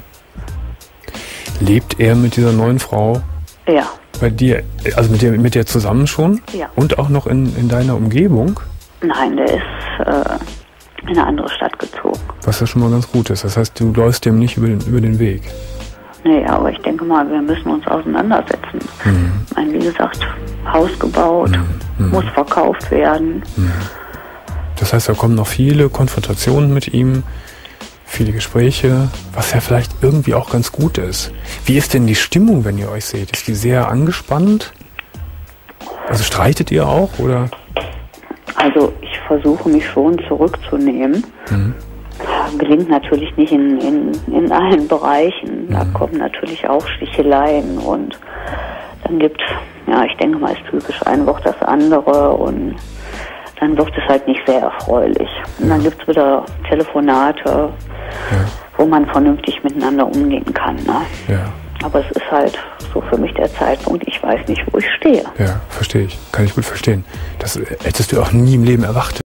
Lebt er mit dieser neuen Frau? Ja. Bei dir, also mit dir, mit dir zusammen schon? Ja. Und auch noch in, in deiner Umgebung? Nein, der ist äh, in eine andere Stadt gezogen. Was ja schon mal ganz gut ist. Das heißt, du läufst dem nicht über den, über den Weg. Nee, aber ich denke mal, wir müssen uns auseinandersetzen. Mhm. Ich meine, wie gesagt, Haus gebaut, mhm. muss verkauft werden. Mhm. Das heißt, da kommen noch viele Konfrontationen mit ihm, viele Gespräche, was ja vielleicht irgendwie auch ganz gut ist. Wie ist denn die Stimmung, wenn ihr euch seht? Ist die sehr angespannt? Also streitet ihr auch, oder? Also ich versuche mich schon zurückzunehmen. Mhm. Gelingt natürlich nicht in, in, in allen Bereichen. Da mhm. kommen natürlich auch Sticheleien und dann gibt, ja, ich denke mal, ist typisch ein Wort das andere und dann wird es halt nicht sehr erfreulich. Und ja. dann gibt es wieder Telefonate, ja. wo man vernünftig miteinander umgehen kann. Ne? Ja. Aber es ist halt so für mich der Zeitpunkt, ich weiß nicht, wo ich stehe. Ja, verstehe ich. Kann ich gut verstehen. Das hättest du auch nie im Leben erwartet.